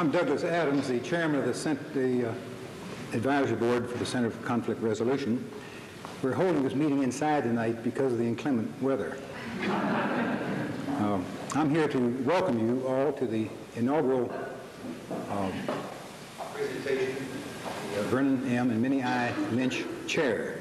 I'm Douglas Adams, the chairman of the advisory board for the Center for Conflict Resolution. We're holding this meeting inside tonight because of the inclement weather. I'm here to welcome you all to the inaugural presentation of Vernon M. and Minnie I. Lynch Chair.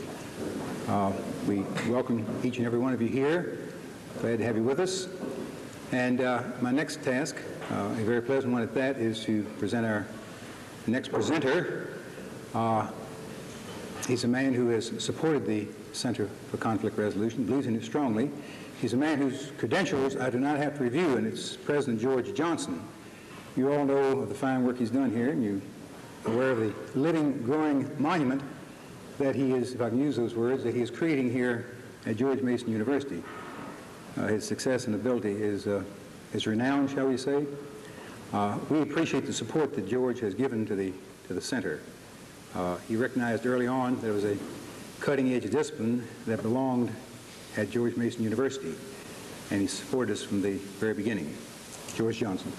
We welcome each and every one of you here. Glad to have you with us. And my next task, a very pleasant one at that, is to present our next presenter. He's a man who has supported the Center for Conflict Resolution, believes in it strongly. He's a man whose credentials I do not have to review, and it's President George Johnson. You all know of the fine work he's done here, and you're aware of the living, growing monument that he is, if I can use those words, that he is creating here at George Mason University. His success and ability is renowned, shall we say. We appreciate the support that George has given to the center. He recognized early on there was a cutting-edge discipline that belonged at George Mason University, and he supported us from the very beginning. George Johnson.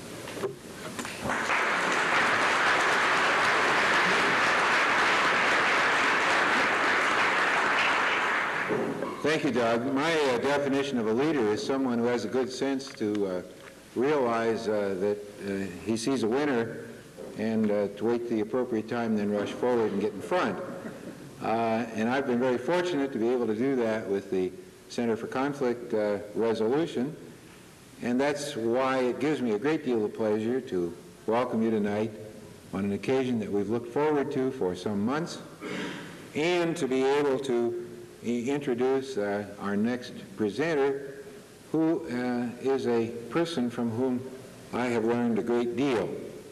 Thank you, Doug. My definition of a leader is someone who has a good sense to realize that he sees a winner and to wait the appropriate time, then rush forward and get in front. And I've been very fortunate to be able to do that with the Center for Conflict Resolution, and that's why it gives me a great deal of pleasure to welcome you tonight on an occasion that we've looked forward to for some months, and to be able to introduce our next presenter, who is a person from whom I have learned a great deal.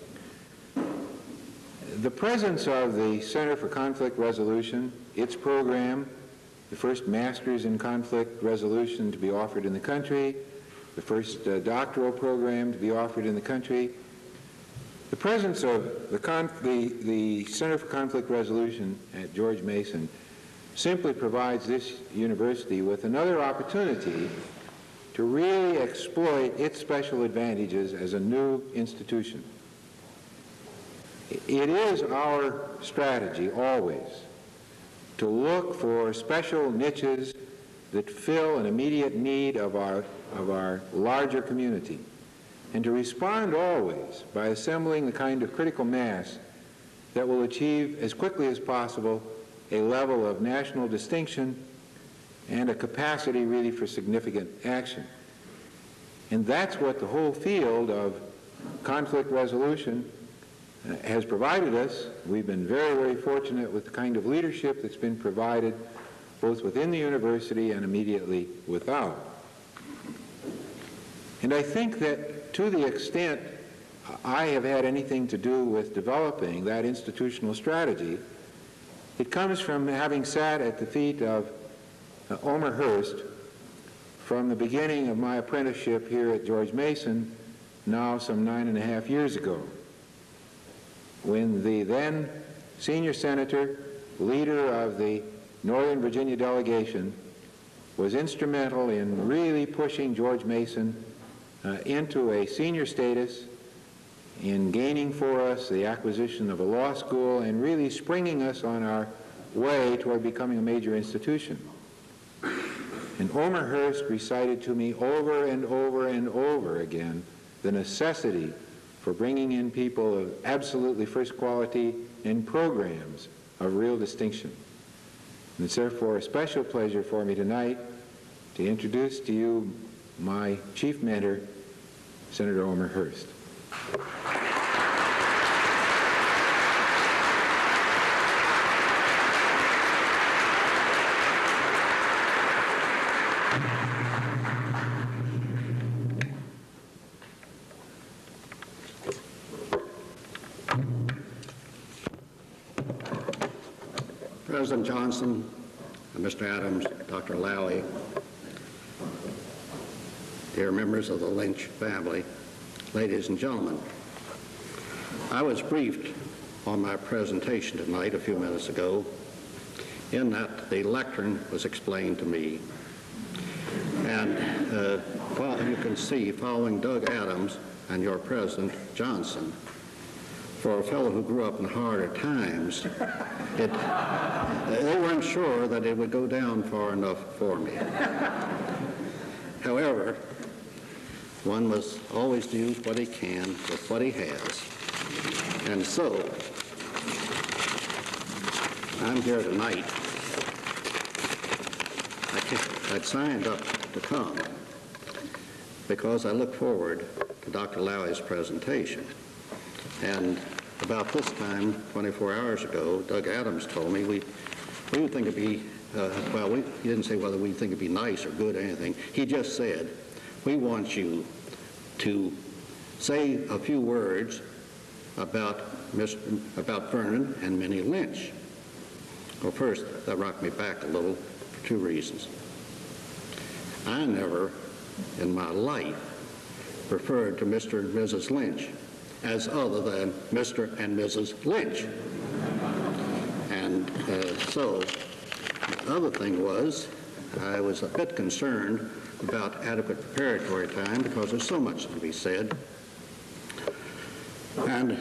The presence of the Center for Conflict Resolution, its program, the first Masters in Conflict Resolution to be offered in the country, the first doctoral program to be offered in the country, the presence of the Center for Conflict Resolution at George Mason simply provides this university with another opportunity to really exploit its special advantages as a new institution. It is our strategy always to look for special niches that fill an immediate need of our larger community, and to respond always by assembling the kind of critical mass that will achieve as quickly as possible a level of national distinction and a capacity really for significant action. And that's what the whole field of conflict resolution has provided us. We've been very, very fortunate with the kind of leadership that's been provided both within the university and immediately without. And I think that to the extent I have had anything to do with developing that institutional strategy, it comes from having sat at the feet of Omer Hurst from the beginning of my apprenticeship here at George Mason, now some 9.5 years ago, when the then senior senator, leader of the Northern Virginia delegation, was instrumental in really pushing George Mason into a senior status, in gaining for us the acquisition of a law school, and really springing us on our way toward becoming a major institution. And Omer Hurst recited to me over and over and over again the necessity for bringing in people of absolutely first quality and programs of real distinction. And it's therefore a special pleasure for me tonight to introduce to you my chief mentor, Senator Omer Hurst. President Johnson, Mr. Adams, Dr. Laue, dear members of the Lynch family, ladies and gentlemen, I was briefed on my presentation tonight a few minutes ago in that the lectern was explained to me. And you can see, following Doug Adams and your President Johnson, for a fellow who grew up in harder times, they weren't sure that it would go down far enough for me. However, one must always do what he can with what he has. And so, I'm here tonight. I'd signed up to come because I look forward to Dr. Laue's presentation. And about this time, 24 hours ago, Doug Adams told me we would think it'd be, he didn't say whether we think it'd be nice or good or anything. He just said, we want you to say a few words about Vernon and Minnie Lynch. Well, first, that rocked me back a little for two reasons. I never in my life referred to Mr. and Mrs. Lynch as other than Mr. and Mrs. Lynch. And so the other thing was, I was a bit concerned about adequate preparatory time because there's so much to be said. And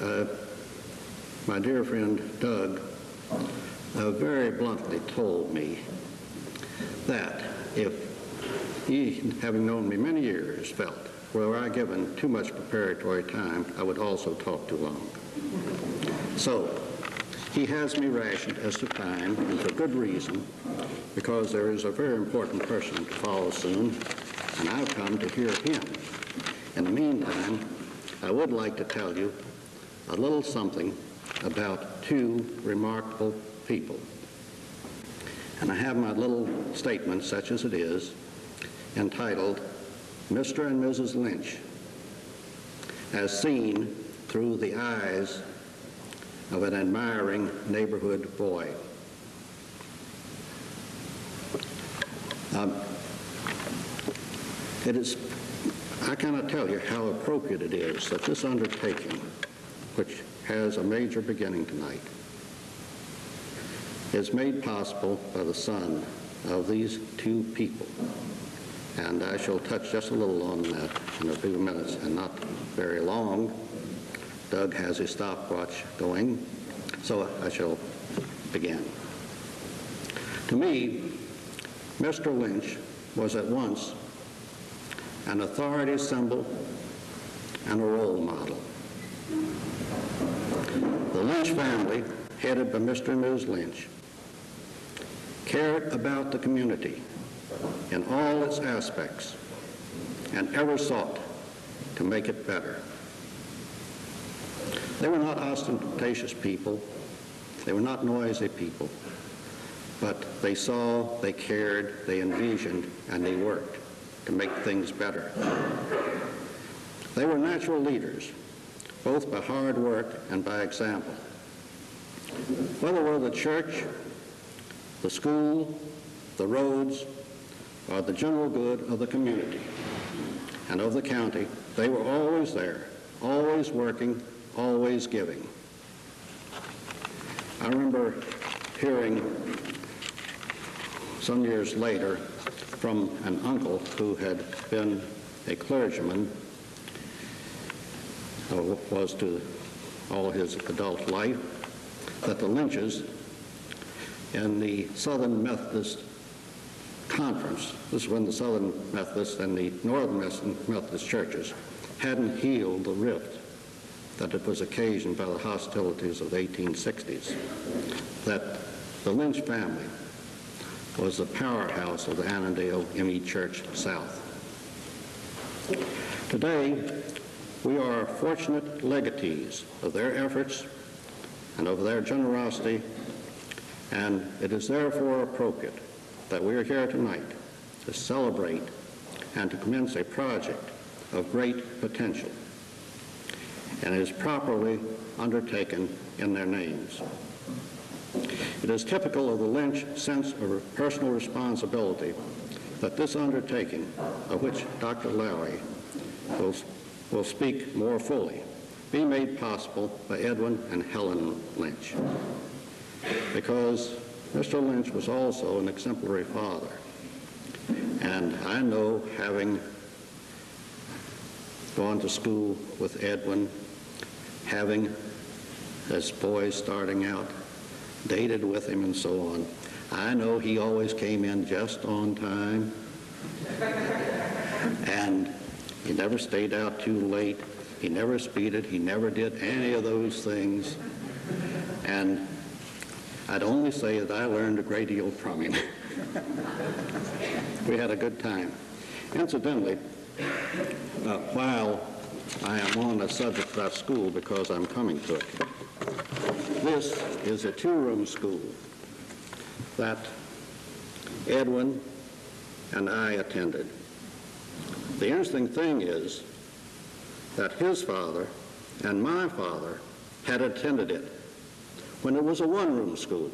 my dear friend Doug very bluntly told me that if he, having known me many years, felt were I given too much preparatory time, I would also talk too long. So he has me rationed as to time, and for good reason, because there is a very important person to follow soon, and I've come to hear him. In the meantime, I would like to tell you a little something about two remarkable people. And I have my little statement, such as it is, entitled Mr. and Mrs. Lynch, as seen through the eyes of an admiring neighborhood boy. I cannot tell you how appropriate it is that this undertaking, which has a major beginning tonight, is made possible by the son of these two people. And I shall touch just a little on that in a few minutes, and not very long. Doug has his stopwatch going, so I shall begin. To me, Mr. Lynch was at once an authority symbol and a role model. The Lynch family, headed by Mr. and Mrs. Lynch, cared about the community in all its aspects and ever sought to make it better. They were not ostentatious people. They were not noisy people. But they saw, they cared, they envisioned, and they worked to make things better. They were natural leaders, both by hard work and by example. Whether it were the church, the school, the roads, or the general good of the community and of the county, they were always there, always working, always giving. I remember hearing some years later from an uncle who had been a clergyman, or was to all his adult life, that the Lynches in the Southern Methodist Conference, this is when the Southern Methodist and the Northern Methodist churches hadn't healed the rift that it was occasioned by the hostilities of the 1860s, that the Lynch family was the powerhouse of the Annandale ME Church South. Today, we are fortunate legatees of their efforts and of their generosity, and it is therefore appropriate that we are here tonight to celebrate and to commence a project of great potential, and it is properly undertaken in their names. It is typical of the Lynch sense of personal responsibility that this undertaking, of which Dr. Laue will speak more fully, be made possible by Edwin and Helen Lynch. Because Mr. Lynch was also an exemplary father. And I know, having gone to school with Edwin, having as boys starting out, dated with him and so on. I know he always came in just on time, and he never stayed out too late. He never speeded. He never did any of those things. And I'd only say that I learned a great deal from him. We had a good time. Incidentally, while I am on the subject of that school, because I'm coming to it, this is a two-room school that Edwin and I attended. The interesting thing is that his father and my father had attended it when it was a one-room school.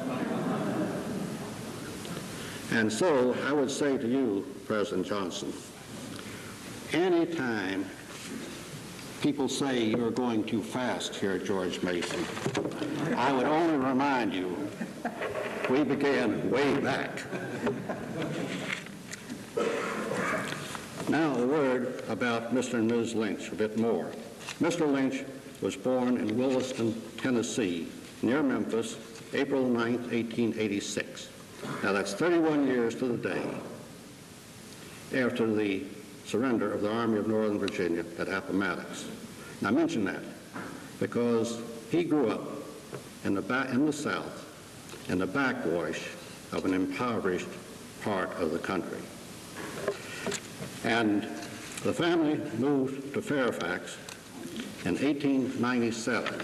And so I would say to you, President Johnson, anytime people say you're going too fast here at George Mason, I would only remind you, we began way back. Now a word about Mr. and Ms. Lynch, a bit more. Mr. Lynch was born in Williston, Tennessee, near Memphis, April 9, 1886. Now that's 31 years to the day after the surrender of the Army of Northern Virginia at Appomattox. Now I mention that because he grew up in the South, in the backwash of an impoverished part of the country. And the family moved to Fairfax in 1897.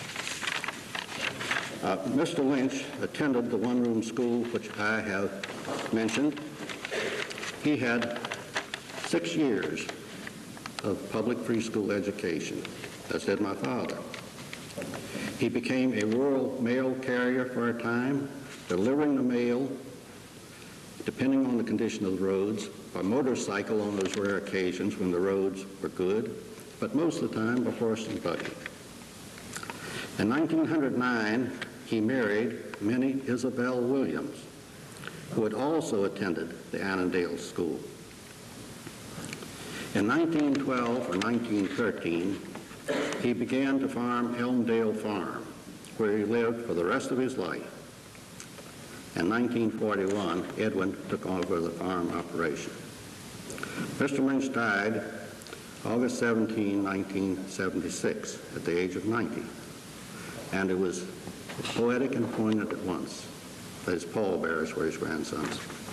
Mr. Lynch attended the one-room school which I have mentioned. He had 6 years of public free school education, as did my father. He became a rural mail carrier for a time, delivering the mail, depending on the condition of the roads, by motorcycle on those rare occasions when the roads were good, but most of the time by horse and buggy. In 1909, he married Minnie Isabel Williams, who had also attended the Annandale School. In 1912 or 1913, he began to farm Elmdale Farm, where he lived for the rest of his life. In 1941, Edwin took over the farm operation. Mr. Lynch died August 17, 1976, at the age of 90. And it was poetic and poignant at once. His pallbearers were his grandsons.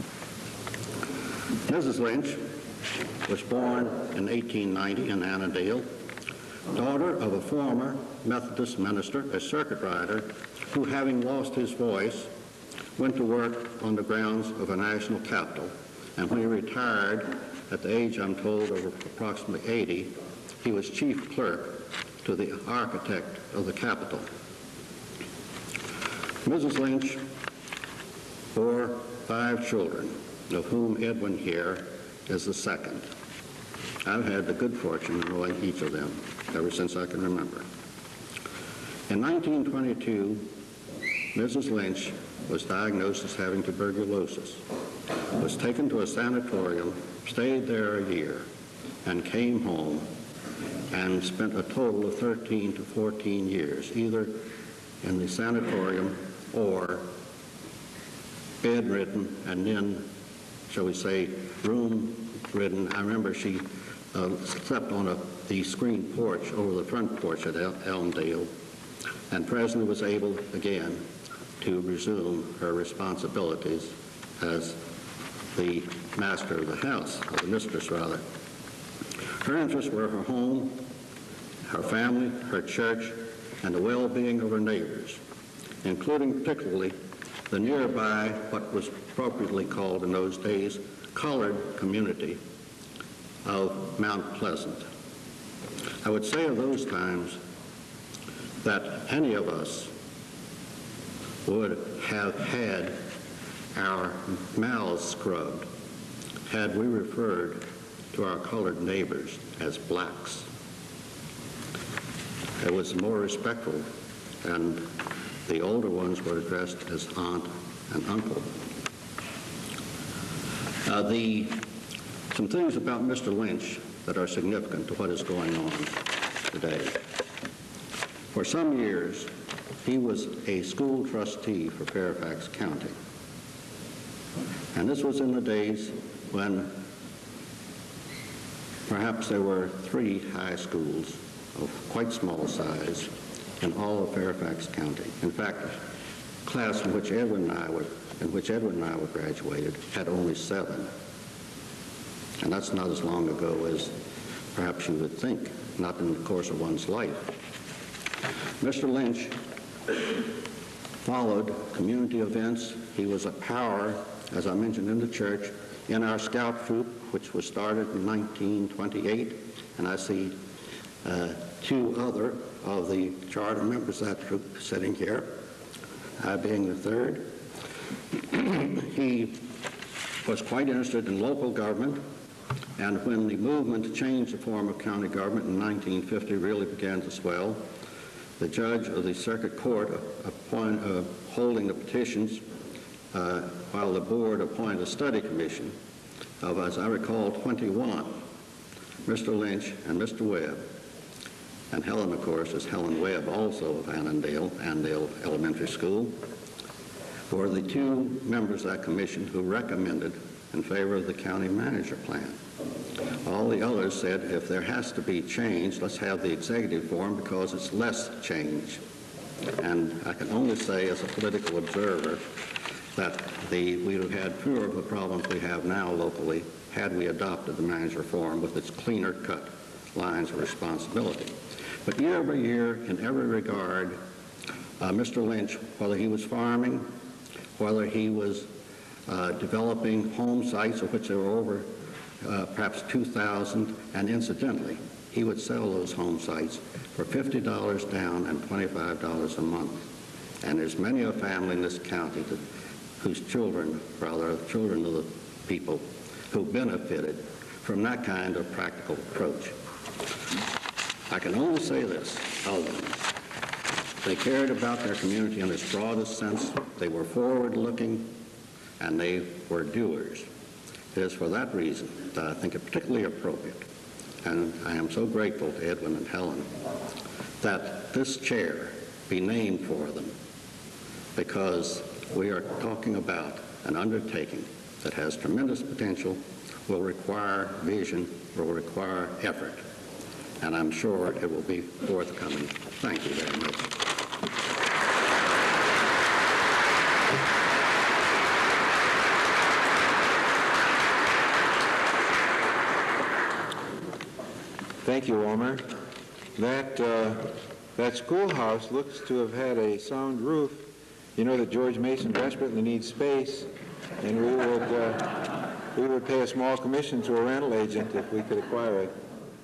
Mrs. Lynch was born in 1890 in Annandale, daughter of a former Methodist minister, a circuit rider, who, having lost his voice, went to work on the grounds of a national capitol. And when he retired, at the age, I'm told, of approximately 80, he was chief clerk to the architect of the capitol. Mrs. Lynch bore 5 children, of whom Edwin here is the second. I've had the good fortune of knowing each of them ever since I can remember. In 1922, Mrs. Lynch was diagnosed as having tuberculosis, was taken to a sanatorium, stayed there a year, and came home and spent a total of 13 to 14 years, either in the sanatorium or bedridden and then, shall we say, room-ridden. I remember she slept on the screen porch over the front porch at Elmdale, and presently was able again to resume her responsibilities as the master of the house, or the mistress rather. Her interests were her home, her family, her church, and the well-being of her neighbors, including particularly the nearby, what was appropriately called in those days, colored community of Mount Pleasant. I would say of those times that any of us would have had our mouths scrubbed had we referred to our colored neighbors as blacks. It was more respectful, and the older ones were addressed as aunt and uncle. Some things about Mr. Lynch that are significant to what is going on today. For some years, he was a school trustee for Fairfax County. And this was in the days when perhaps there were 3 high schools of quite small size in all of Fairfax County. In fact, the class in which Edwin and I were graduated had only 7. And that's not as long ago as perhaps you would think, not in the course of one's life. Mr. Lynch followed community events. He was a power, as I mentioned, in the church, in our scout troop, which was started in 1928, and I see 2 other of the charter members of that troop sitting here, I being the 3rd. He was quite interested in local government, and when the movement to change the form of county government in 1950 really began to swell, the judge of the circuit court holding the petitions while the board appointed a study commission of, as I recall, 21, Mr. Lynch and Mr. Webb. And Helen, of course, is Helen Webb, also of Annandale Elementary School, were the 2 members of that commission who recommended in favor of the county manager plan. All the others said, if there has to be change, let's have the executive form because it's less change. And I can only say, as a political observer, that we would have had fewer of the problems we have now locally had we adopted the manager form with its cleaner-cut lines of responsibility. But year over year, in every regard, Mr. Lynch, whether he was farming, whether he was developing home sites, of which there were over perhaps 2,000, and incidentally, he would sell those home sites for $50 down and $25 a month. And there's many a family in this county whose children, rather, children of the people who benefited from that kind of practical approach. I can only say this of them. They cared about their community in its broadest sense. They were forward-looking, and they were doers. It is for that reason that I think it particularly appropriate, and I am so grateful to Edwin and Helen, that this chair be named for them, because we are talking about an undertaking that has tremendous potential, will require vision, will require effort, and I'm sure it will be forthcoming. Thank you very much. Thank you, Wilmer. That schoolhouse looks to have had a sound roof. You know that George Mason desperately needs space, and we would pay a small commission to a rental agent if we could acquire it.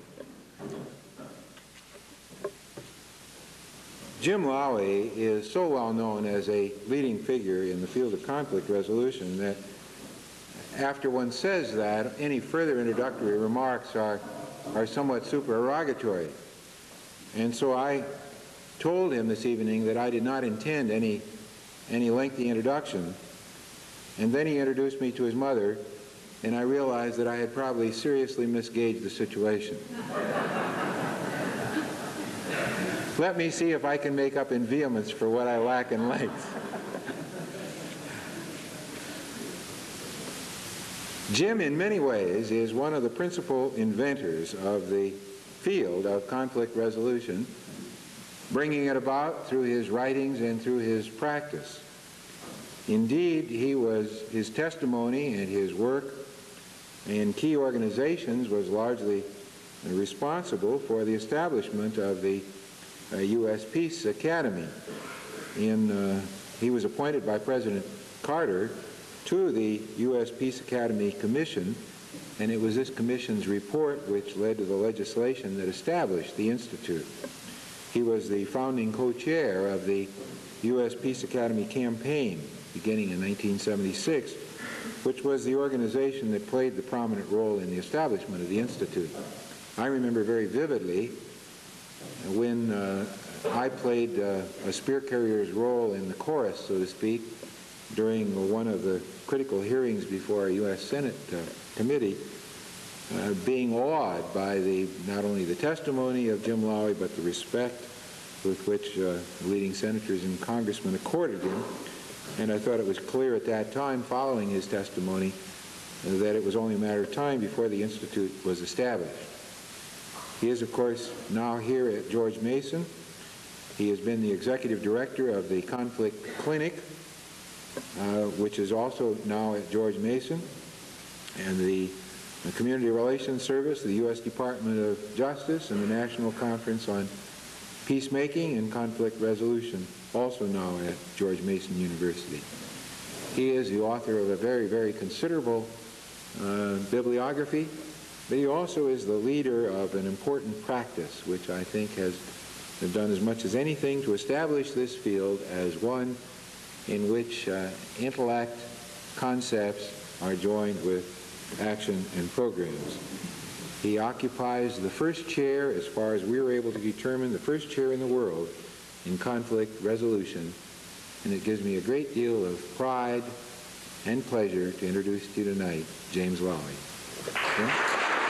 Jim Laue is so well known as a leading figure in the field of conflict resolution that after one says that, any further introductory remarks are somewhat supererogatory. And so I told him this evening that I did not intend any lengthy introduction. And then he introduced me to his mother, and I realized that I had probably seriously misgauged the situation. Let me see if I can make up in vehemence for what I lack in length. Jim, in many ways, is one of the principal inventors of the field of conflict resolution, bringing it about through his writings and through his practice. Indeed, his testimony and his work in key organizations was largely responsible for the establishment of the U.S. Peace Academy. He was appointed by President Carter to the U.S. Peace Academy Commission, and it was this commission's report which led to the legislation that established the Institute. He was the founding co-chair of the U.S. Peace Academy campaign beginning in 1976, which was the organization that played the prominent role in the establishment of the Institute. I remember very vividly when I played a spear carrier's role in the chorus, so to speak, during one of the critical hearings before a U.S. Senate committee, being awed by not only the testimony of Jim Laue, but the respect with which leading senators and congressmen accorded him. And I thought it was clear at that time, following his testimony, that it was only a matter of time before the Institute was established. He is, of course, now here at George Mason. He has been the executive director of the Conflict Clinic, which is also now at George Mason, and the Community Relations Service, the U.S. Department of Justice, and the National Conference on Peacemaking and Conflict Resolution, also now at George Mason University. He is the author of a very, very considerable bibliography, but he also is the leader of an important practice, which I think has done as much as anything to establish this field as one in which intellect, concepts are joined with action and programs. He occupies the first chair, as far as we were able to determine, the first chair in the world in conflict resolution, and it gives me a great deal of pride and pleasure to introduce to you tonight James Laue. Okay?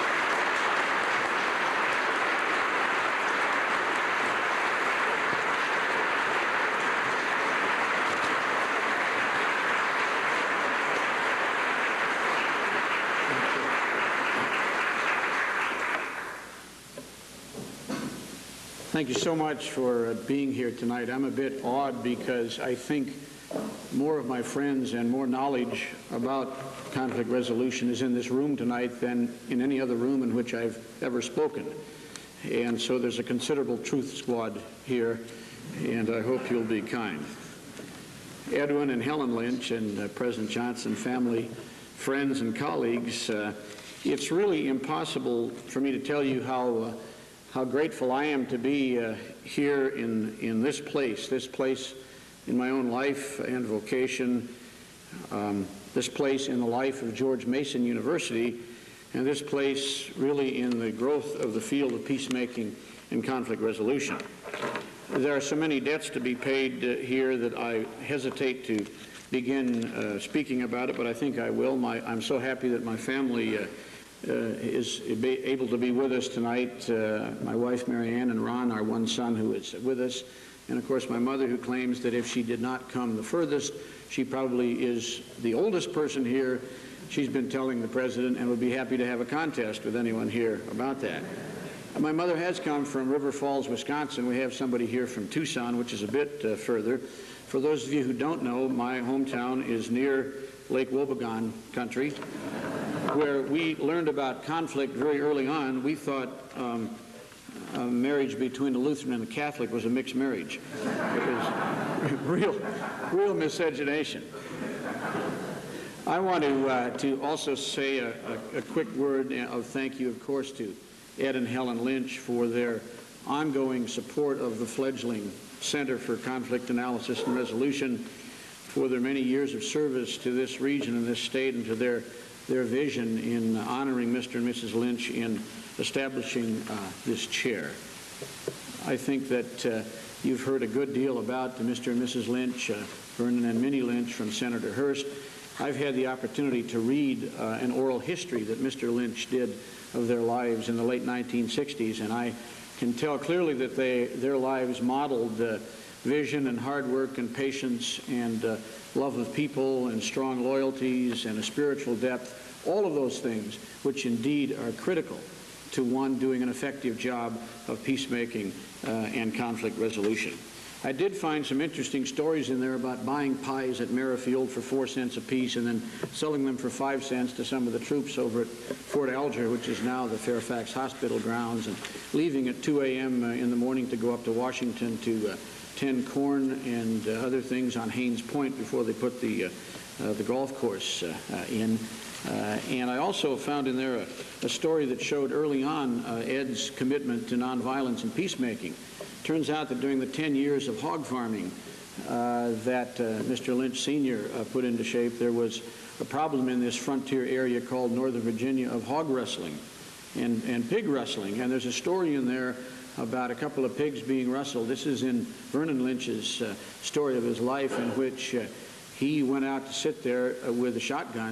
Thank you so much for being here tonight. I'm a bit awed because I think more of my friends and more knowledge about conflict resolution is in this room tonight than in any other room in which I've ever spoken. And so there's a considerable truth squad here, and I hope you'll be kind. Edwin and Helen Lynch and President Johnson, family, friends, and colleagues, it's really impossible for me to tell you how grateful I am to be here in this place in my own life and vocation, this place in the life of George Mason University, and this place really in the growth of the field of peacemaking and conflict resolution. There are so many debts to be paid here that I hesitate to begin speaking about it, but I think I will. I'm so happy that my family is able to be with us tonight. My wife, Mary Ann, and Ron, our one son who is with us, and of course my mother, who claims that if she did not come the furthest, she probably is the oldest person here. She's been telling the president and would be happy to have a contest with anyone here about that. My mother has come from River Falls, Wisconsin. We have somebody here from Tucson, which is a bit further. For those of you who don't know, my hometown is near Lake Wobegon country, where we learned about conflict very early on. We thought a marriage between a Lutheran and a Catholic was a mixed marriage. It was real miscegenation. I want to also say a quick word of thank you, of course, to Ed and Helen Lynch for their ongoing support of the fledgling Center for Conflict Analysis and Resolution, for their many years of service to this region and this state, and to their vision in honoring Mr. and Mrs. Lynch in establishing this chair. I think that you've heard a good deal about Mr. and Mrs. Lynch, Vernon and Minnie Lynch from Senator Hurst. I've had the opportunity to read an oral history that Mr. Lynch did of their lives in the late 1960s, and I can tell clearly that their lives modeled vision and hard work and patience and love of people and strong loyalties and a spiritual depth, all of those things which indeed are critical to one doing an effective job of peacemaking and conflict resolution. I did find some interesting stories in there about buying pies at Merrifield for 4 cents a piece and then selling them for 5 cents to some of the troops over at Fort Alger, which is now the Fairfax Hospital grounds, and leaving at 2 a.m. In the morning to go up to Washington to tend corn and other things on Haynes Point before they put the golf course in. And I also found in there a story that showed early on Ed's commitment to nonviolence and peacemaking. Turns out that during the 10 years of hog farming that Mr. Lynch Sr. Put into shape, there was a problem in this frontier area called Northern Virginia of hog wrestling and pig wrestling. And there's a story in there about a couple of pigs being wrestled. This is in Vernon Lynch's story of his life, in which he went out to sit there with a shotgun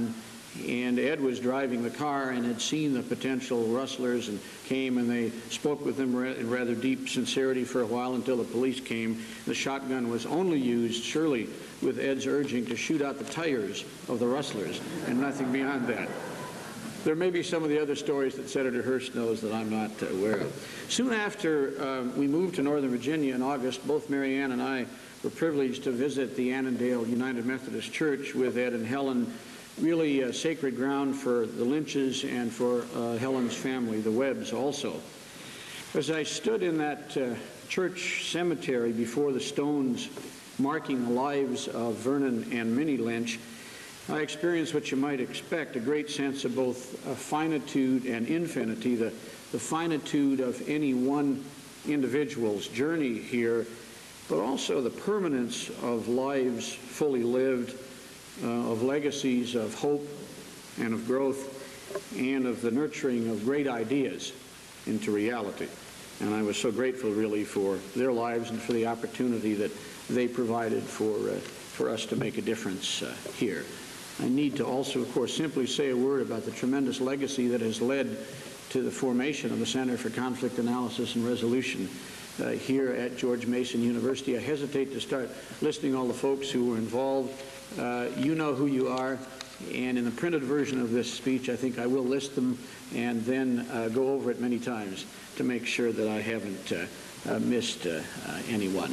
And Ed was driving the car and had seen the potential rustlers and came, and they spoke with them in rather deep sincerity for a while until the police came. The shotgun was only used, surely with Ed's urging, to shoot out the tires of the rustlers and nothing beyond that. There may be some of the other stories that Senator Hurst knows that I'm not aware of. Soon after we moved to Northern Virginia in August, both Mary Ann and I were privileged to visit the Annandale United Methodist Church with Ed and Helen, really sacred ground for the Lynches and for Helen's family, the Webbs also. As I stood in that church cemetery before the stones marking the lives of Vernon and Minnie Lynch, I experienced what you might expect, a great sense of both finitude and infinity, the finitude of any one individual's journey here, but also the permanence of lives fully lived, of legacies of hope and of growth, and of the nurturing of great ideas into reality. And I was so grateful, really, for their lives and for the opportunity that they provided for us to make a difference here. I need to also, of course, simply say a word about the tremendous legacy that has led to the formation of the Center for Conflict Analysis and Resolution here at George Mason University. I hesitate to start listing all the folks who were involved. You know who you are, and in the printed version of this speech, I think I will list them and then go over it many times to make sure that I haven't missed anyone.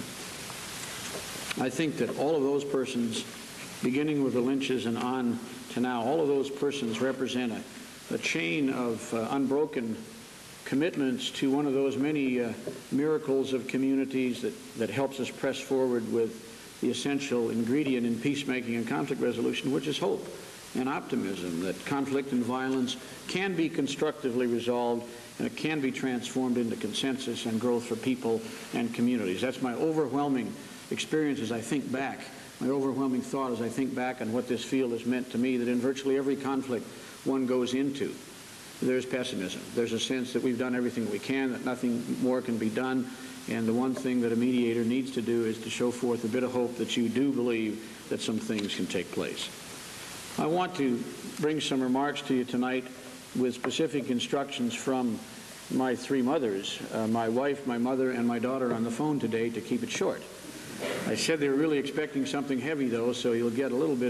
I think that all of those persons, beginning with the Lynches and on to now, all of those persons represent a chain of unbroken commitments to one of those many miracles of communities that helps us press forward with the essential ingredient in peacemaking and conflict resolution, which is hope and optimism, that conflict and violence can be constructively resolved and it can be transformed into consensus and growth for people and communities. That's my overwhelming experience as I think back, my overwhelming thought as I think back on what this field has meant to me, that in virtually every conflict one goes into, there's pessimism. There's a sense that we've done everything we can, that nothing more can be done, and the one thing that a mediator needs to do is to show forth a bit of hope that you do believe that some things can take place. I want to bring some remarks to you tonight with specific instructions from my three mothers, my wife, my mother, and my daughter on the phone today, to keep it short. I said they were really expecting something heavy, though, so you'll get a little bit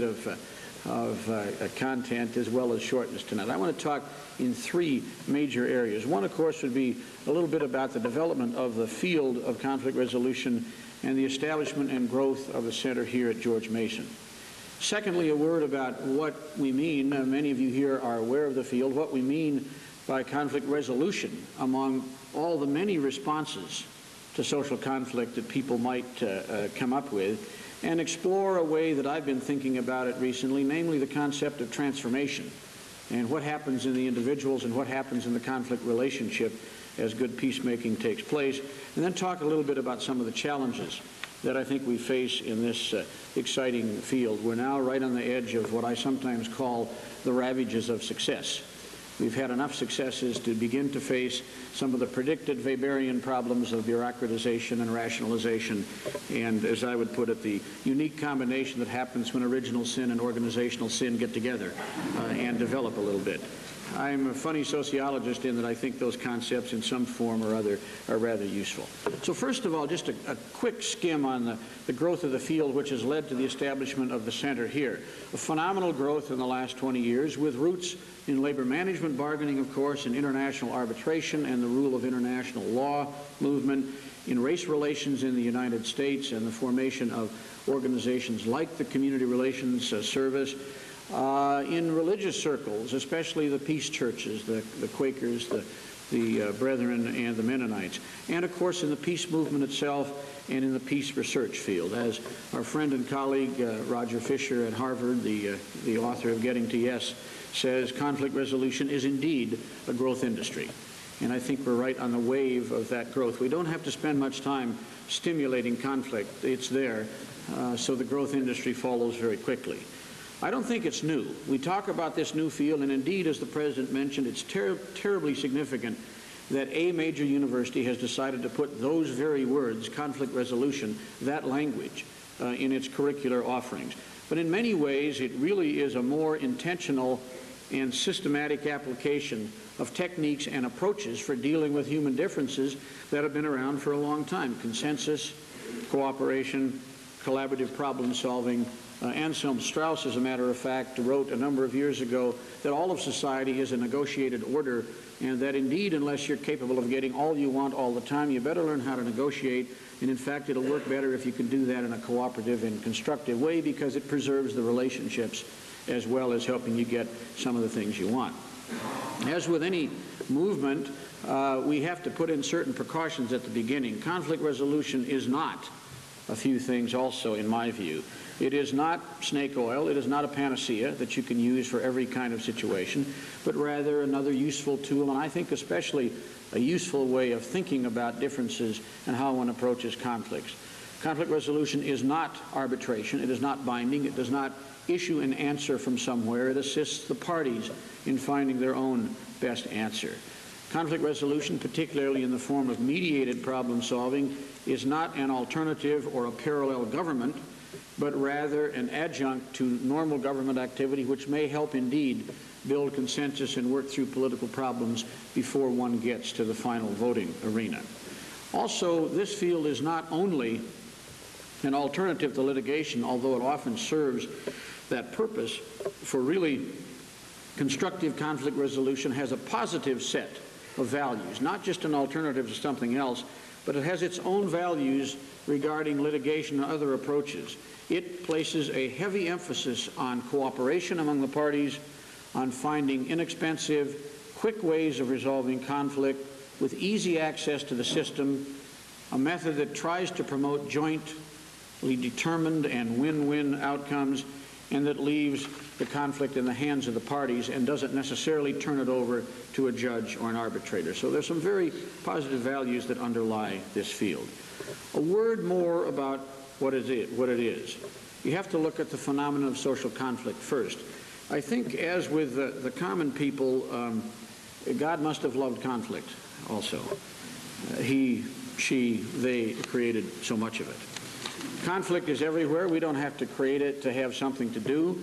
of content as well as shortness tonight. I want to talk in three major areas. One, of course, would be a little bit about the development of the field of conflict resolution and the establishment and growth of the center here at George Mason. Secondly, a word about what we mean, many of you here are aware of the field, what we mean by conflict resolution among all the many responses to social conflict that people might come up with, and explore a way that I've been thinking about it recently, namely the concept of transformation and what happens in the individuals and what happens in the conflict relationship as good peacemaking takes place, and then talk a little bit about some of the challenges that I think we face in this exciting field. We're now right on the edge of what I sometimes call the ravages of success. We've had enough successes to begin to face some of the predicted Weberian problems of bureaucratization and rationalization, and, as I would put it, the unique combination that happens when original sin and organizational sin get together and develop a little bit. I'm a funny sociologist in that I think those concepts in some form or other are rather useful. So first of all, just a quick skim on the growth of the field, which has led to the establishment of the center here. A phenomenal growth in the last 20 years with roots in labor management bargaining, of course, in international arbitration and the rule of international law movement, in race relations in the United States and the formation of organizations like the Community Relations Service, in religious circles, especially the peace churches, the Quakers, the Brethren, and the Mennonites, and of course in the peace movement itself and in the peace research field. As our friend and colleague Roger Fisher at Harvard, the author of Getting to Yes, says, conflict resolution is indeed a growth industry. And I think we're right on the wave of that growth. We don't have to spend much time stimulating conflict. It's there, so the growth industry follows very quickly. I don't think it's new. We talk about this new field, and indeed, as the President mentioned, it's terribly significant that a major university has decided to put those very words, conflict resolution, that language, in its curricular offerings. But in many ways, it really is a more intentional and systematic application of techniques and approaches for dealing with human differences that have been around for a long time. Consensus, cooperation, collaborative problem solving. Anselm Strauss, as a matter of fact, wrote a number of years ago that all of society is a negotiated order, and that indeed, unless you're capable of getting all you want all the time, you better learn how to negotiate. And in fact, it'll work better if you can do that in a cooperative and constructive way, because it preserves the relationships as well as helping you get some of the things you want. As with any movement, we have to put in certain precautions at the beginning. Conflict resolution is not a few things also, in my view. It is not snake oil. It is not a panacea that you can use for every kind of situation, but rather another useful tool, and I think especially a useful way of thinking about differences and how one approaches conflicts. Conflict resolution is not arbitration. It is not binding. It does not issue an answer from somewhere. It assists the parties in finding their own best answer. Conflict resolution, particularly in the form of mediated problem solving, is not an alternative or a parallel government, but rather an adjunct to normal government activity, which may help indeed build consensus and work through political problems before one gets to the final voting arena. Also, this field is not only an alternative to litigation, although it often serves that purpose. For really constructive conflict resolution has a positive set of values, not just an alternative to something else, but it has its own values regarding litigation and other approaches. It places a heavy emphasis on cooperation among the parties, on finding inexpensive, quick ways of resolving conflict with easy access to the system, a method that tries to promote jointly determined and win-win outcomes, and that leaves the conflict in the hands of the parties and doesn't necessarily turn it over to a judge or an arbitrator. So there's some very positive values that underlie this field. A word more about what it is. You have to look at the phenomenon of social conflict first. I think, as with the common people, God must have loved conflict also. He, she, they created so much of it. Conflict is everywhere. We don't have to create it to have something to do.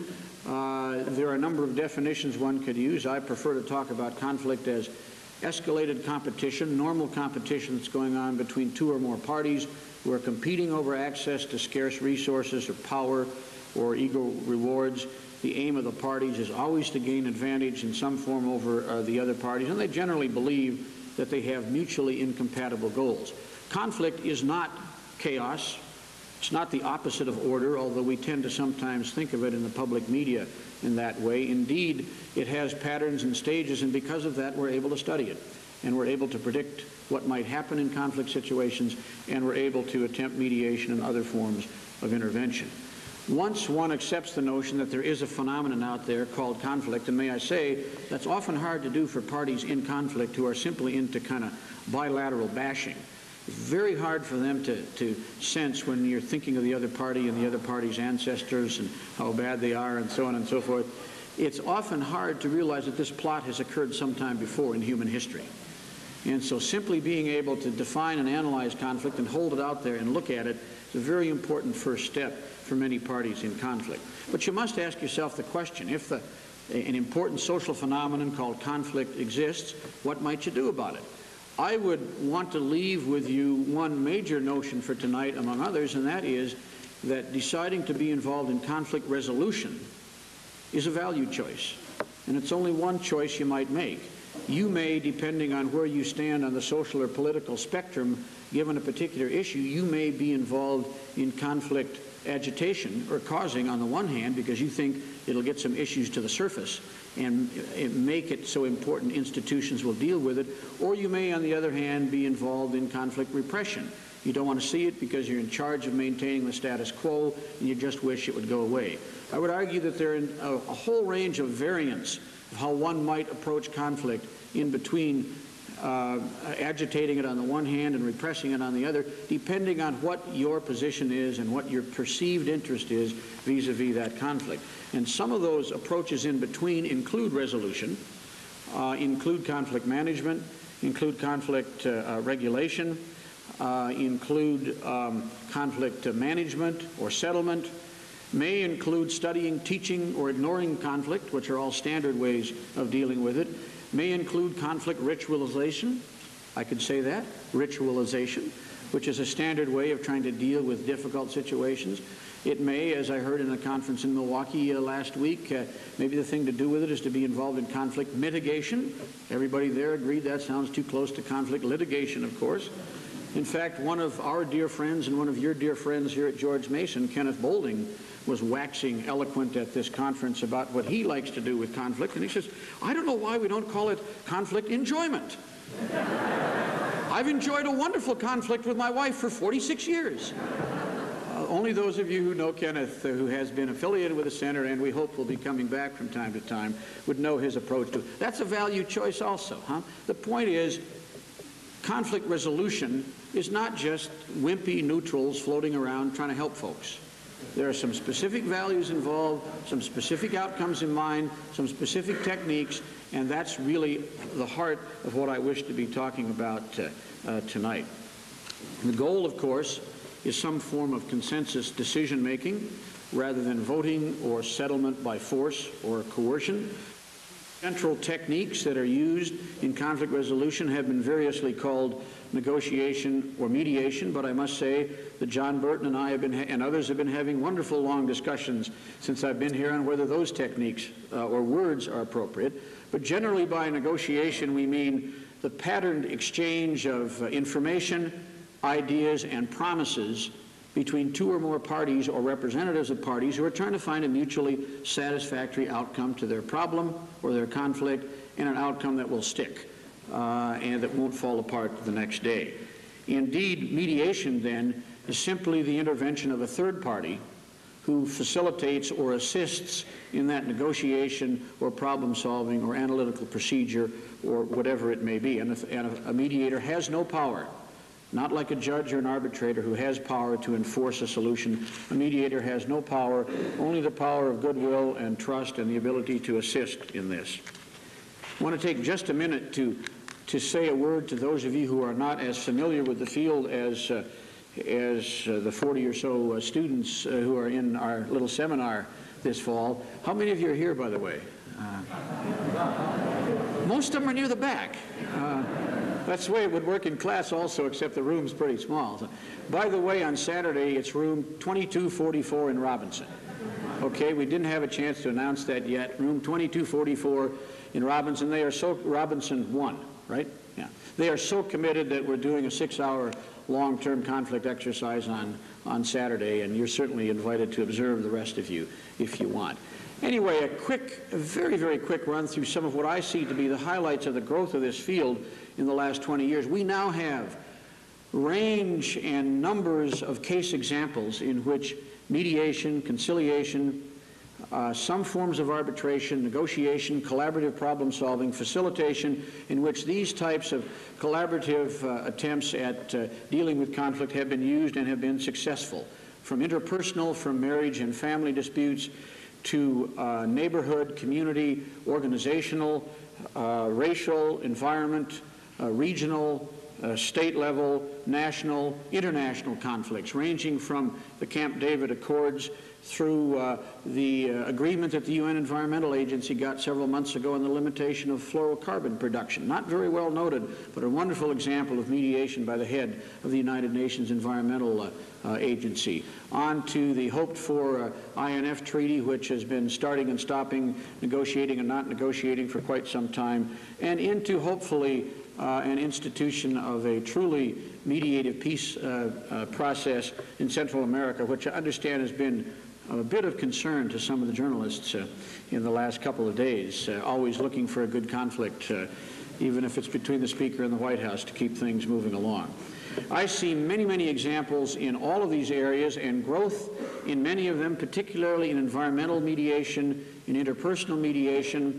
There are a number of definitions one could use. I prefer to talk about conflict as escalated competition, normal competition that's going on between two or more parties who are competing over access to scarce resources or power or ego rewards. The aim of the parties is always to gain advantage in some form over the other parties, and they generally believe that they have mutually incompatible goals. Conflict is not chaos. It's not the opposite of order, although we tend to sometimes think of it in the public media in that way. Indeed, it has patterns and stages, and because of that, we're able to study it. And we're able to predict what might happen in conflict situations, and we're able to attempt mediation and other forms of intervention. Once one accepts the notion that there is a phenomenon out there called conflict, and may I say, that's often hard to do for parties in conflict who are simply into kind of bilateral bashing. It's very hard for them to sense when you're thinking of the other party and the other party's ancestors and how bad they are and so on and so forth. It's often hard to realize that this plot has occurred sometime before in human history. And so simply being able to define and analyze conflict and hold it out there and look at it is a very important first step for many parties in conflict. But you must ask yourself the question, if an important social phenomenon called conflict exists, what might you do about it? I would want to leave with you one major notion for tonight, among others, and that is that deciding to be involved in conflict resolution is a value choice. And it's only one choice you might make. You may, depending on where you stand on the social or political spectrum, given a particular issue, you may be involved in conflict agitation or causing, on the one hand, because you think it'll get some issues to the surface and make it so important institutions will deal with it, or you may, on the other hand, be involved in conflict repression. You don't want to see it because you're in charge of maintaining the status quo and you just wish it would go away. I would argue that there are a whole range of variants of how one might approach conflict in between agitating it on the one hand and repressing it on the other, depending on what your position is and what your perceived interest is vis-a-vis that conflict. And some of those approaches in between include resolution, include conflict management, include conflict regulation, include conflict management or settlement, may include studying, teaching, or ignoring conflict, which are all standard ways of dealing with it, may include conflict ritualization, I could say that, ritualization, which is a standard way of trying to deal with difficult situations. It may, as I heard in a conference in Milwaukee last week, maybe the thing to do with it is to be involved in conflict mitigation. Everybody there agreed that sounds too close to conflict litigation, of course. In fact, one of our dear friends and one of your dear friends here at George Mason, Kenneth Boulding, was waxing eloquent at this conference about what he likes to do with conflict. And he says, I don't know why we don't call it conflict enjoyment. I've enjoyed a wonderful conflict with my wife for 46 years. Only those of you who know Kenneth, who has been affiliated with the center and we hope will be coming back from time to time, would know his approach to it. That's a value choice also, huh? The point is, conflict resolution is not just wimpy neutrals floating around trying to help folks. There are some specific values involved, some specific outcomes in mind, some specific techniques, and that's really the heart of what I wish to be talking about tonight. The goal, of course, is some form of consensus decision-making rather than voting or settlement by force or coercion. Central techniques that are used in conflict resolution have been variously called negotiation or mediation, but I must say that John Burton and I have been, and others have been having wonderful long discussions since I've been here on whether those techniques or words are appropriate. But generally by negotiation we mean the patterned exchange of information, ideas, and promises between two or more parties or representatives of parties who are trying to find a mutually satisfactory outcome to their problem or their conflict, and an outcome that will stick and that won't fall apart the next day. Indeed, mediation then is simply the intervention of a third party who facilitates or assists in that negotiation or problem solving or analytical procedure or whatever it may be. And a mediator has no power. Not like a judge or an arbitrator who has power to enforce a solution. A mediator has no power, only the power of goodwill and trust and the ability to assist in this. I want to take just a minute to say a word to those of you who are not as familiar with the field as the 40 or so students who are in our little seminar this fall. How many of you are here, by the way? Most of them are near the back. That's the way it would work in class also, except the room's pretty small. So, by the way, on Saturday, it's room 2244 in Robinson. Okay, we didn't have a chance to announce that yet. Room 2244 in Robinson. They are so, Robinson 1, right? Yeah. They are so committed that we're doing a 6-hour long-term conflict exercise on Saturday, and you're certainly invited to observe, the rest of you, if you want. Anyway, a very, very quick run through some of what I see to be the highlights of the growth of this field in the last 20 years. We now have range and numbers of case examples in which mediation, conciliation, some forms of arbitration, negotiation, collaborative problem solving, facilitation, in which these types of collaborative attempts at dealing with conflict have been used and have been successful. From interpersonal, from marriage and family disputes, to neighborhood, community, organizational, racial, environment, regional, state level, national, international conflicts, ranging from the Camp David Accords through the agreement that the UN Environmental Agency got several months ago on the limitation of fluorocarbon production. Not very well noted, but a wonderful example of mediation by the head of the United Nations Environmental Agency. On to the hoped-for INF treaty, which has been starting and stopping, negotiating and not negotiating for quite some time, and into, hopefully, an institution of a truly mediative peace process in Central America, which I understand has been a bit of concern to some of the journalists in the last couple of days, always looking for a good conflict, even if it's between the Speaker and the White House, to keep things moving along. I see many, many examples in all of these areas, and growth in many of them, particularly in environmental mediation, in interpersonal mediation,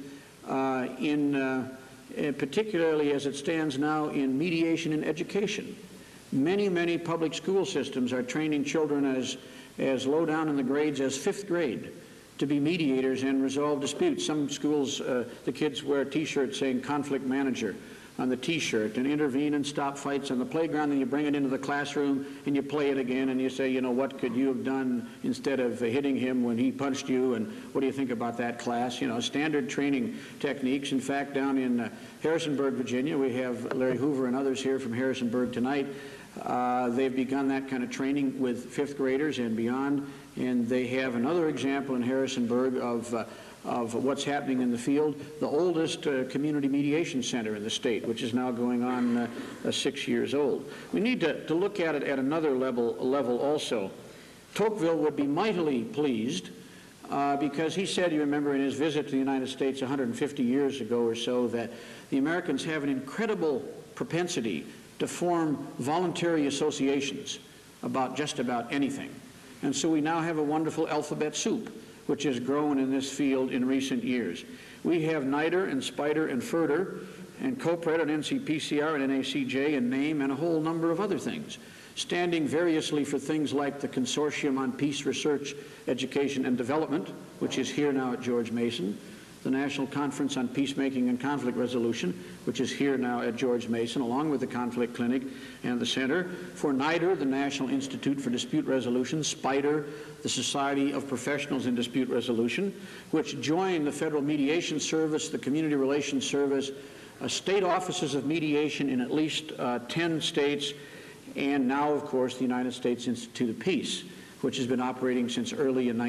particularly as it stands now in mediation in education. Many, many public school systems are training children as low down in the grades as 5th grade to be mediators and resolve disputes. Some schools, the kids wear T-shirts saying conflict manager. on the T-shirt and intervene and stop fights on the playground, and you bring it into the classroom and you play it again and you say, you know, what could you have done instead of hitting him when he punched you, and what do you think about that, class? You know, standard training techniques. In fact, down in Harrisonburg, Virginia, we have Larry Hoover and others here from Harrisonburg tonight. They've begun that kind of training with 5th graders and beyond, and they have another example in Harrisonburg of what's happening in the field, the oldest community mediation center in the state, which is now going on 6 years old. We need to look at it at another level also. Tocqueville would be mightily pleased because he said, you remember, in his visit to the United States 150 years ago or so, that the Americans have an incredible propensity to form voluntary associations about just about anything. And so we now have a wonderful alphabet soup which has grown in this field in recent years. We have NIDR and SPIDER and FERDR and COPRED and NCPCR and NACJ and NAME and a whole number of other things, standing variously for things like the Consortium on Peace Research, Education and Development, which is here now at George Mason, the National Conference on Peacemaking and Conflict Resolution, which is here now at George Mason, along with the Conflict Clinic and the Center. For NIDR, the National Institute for Dispute Resolution, SPIDER, the Society of Professionals in Dispute Resolution, which join the Federal Mediation Service, the Community Relations Service, state offices of mediation in at least 10 states, and now, of course, the United States Institute of Peace, which has been operating since early in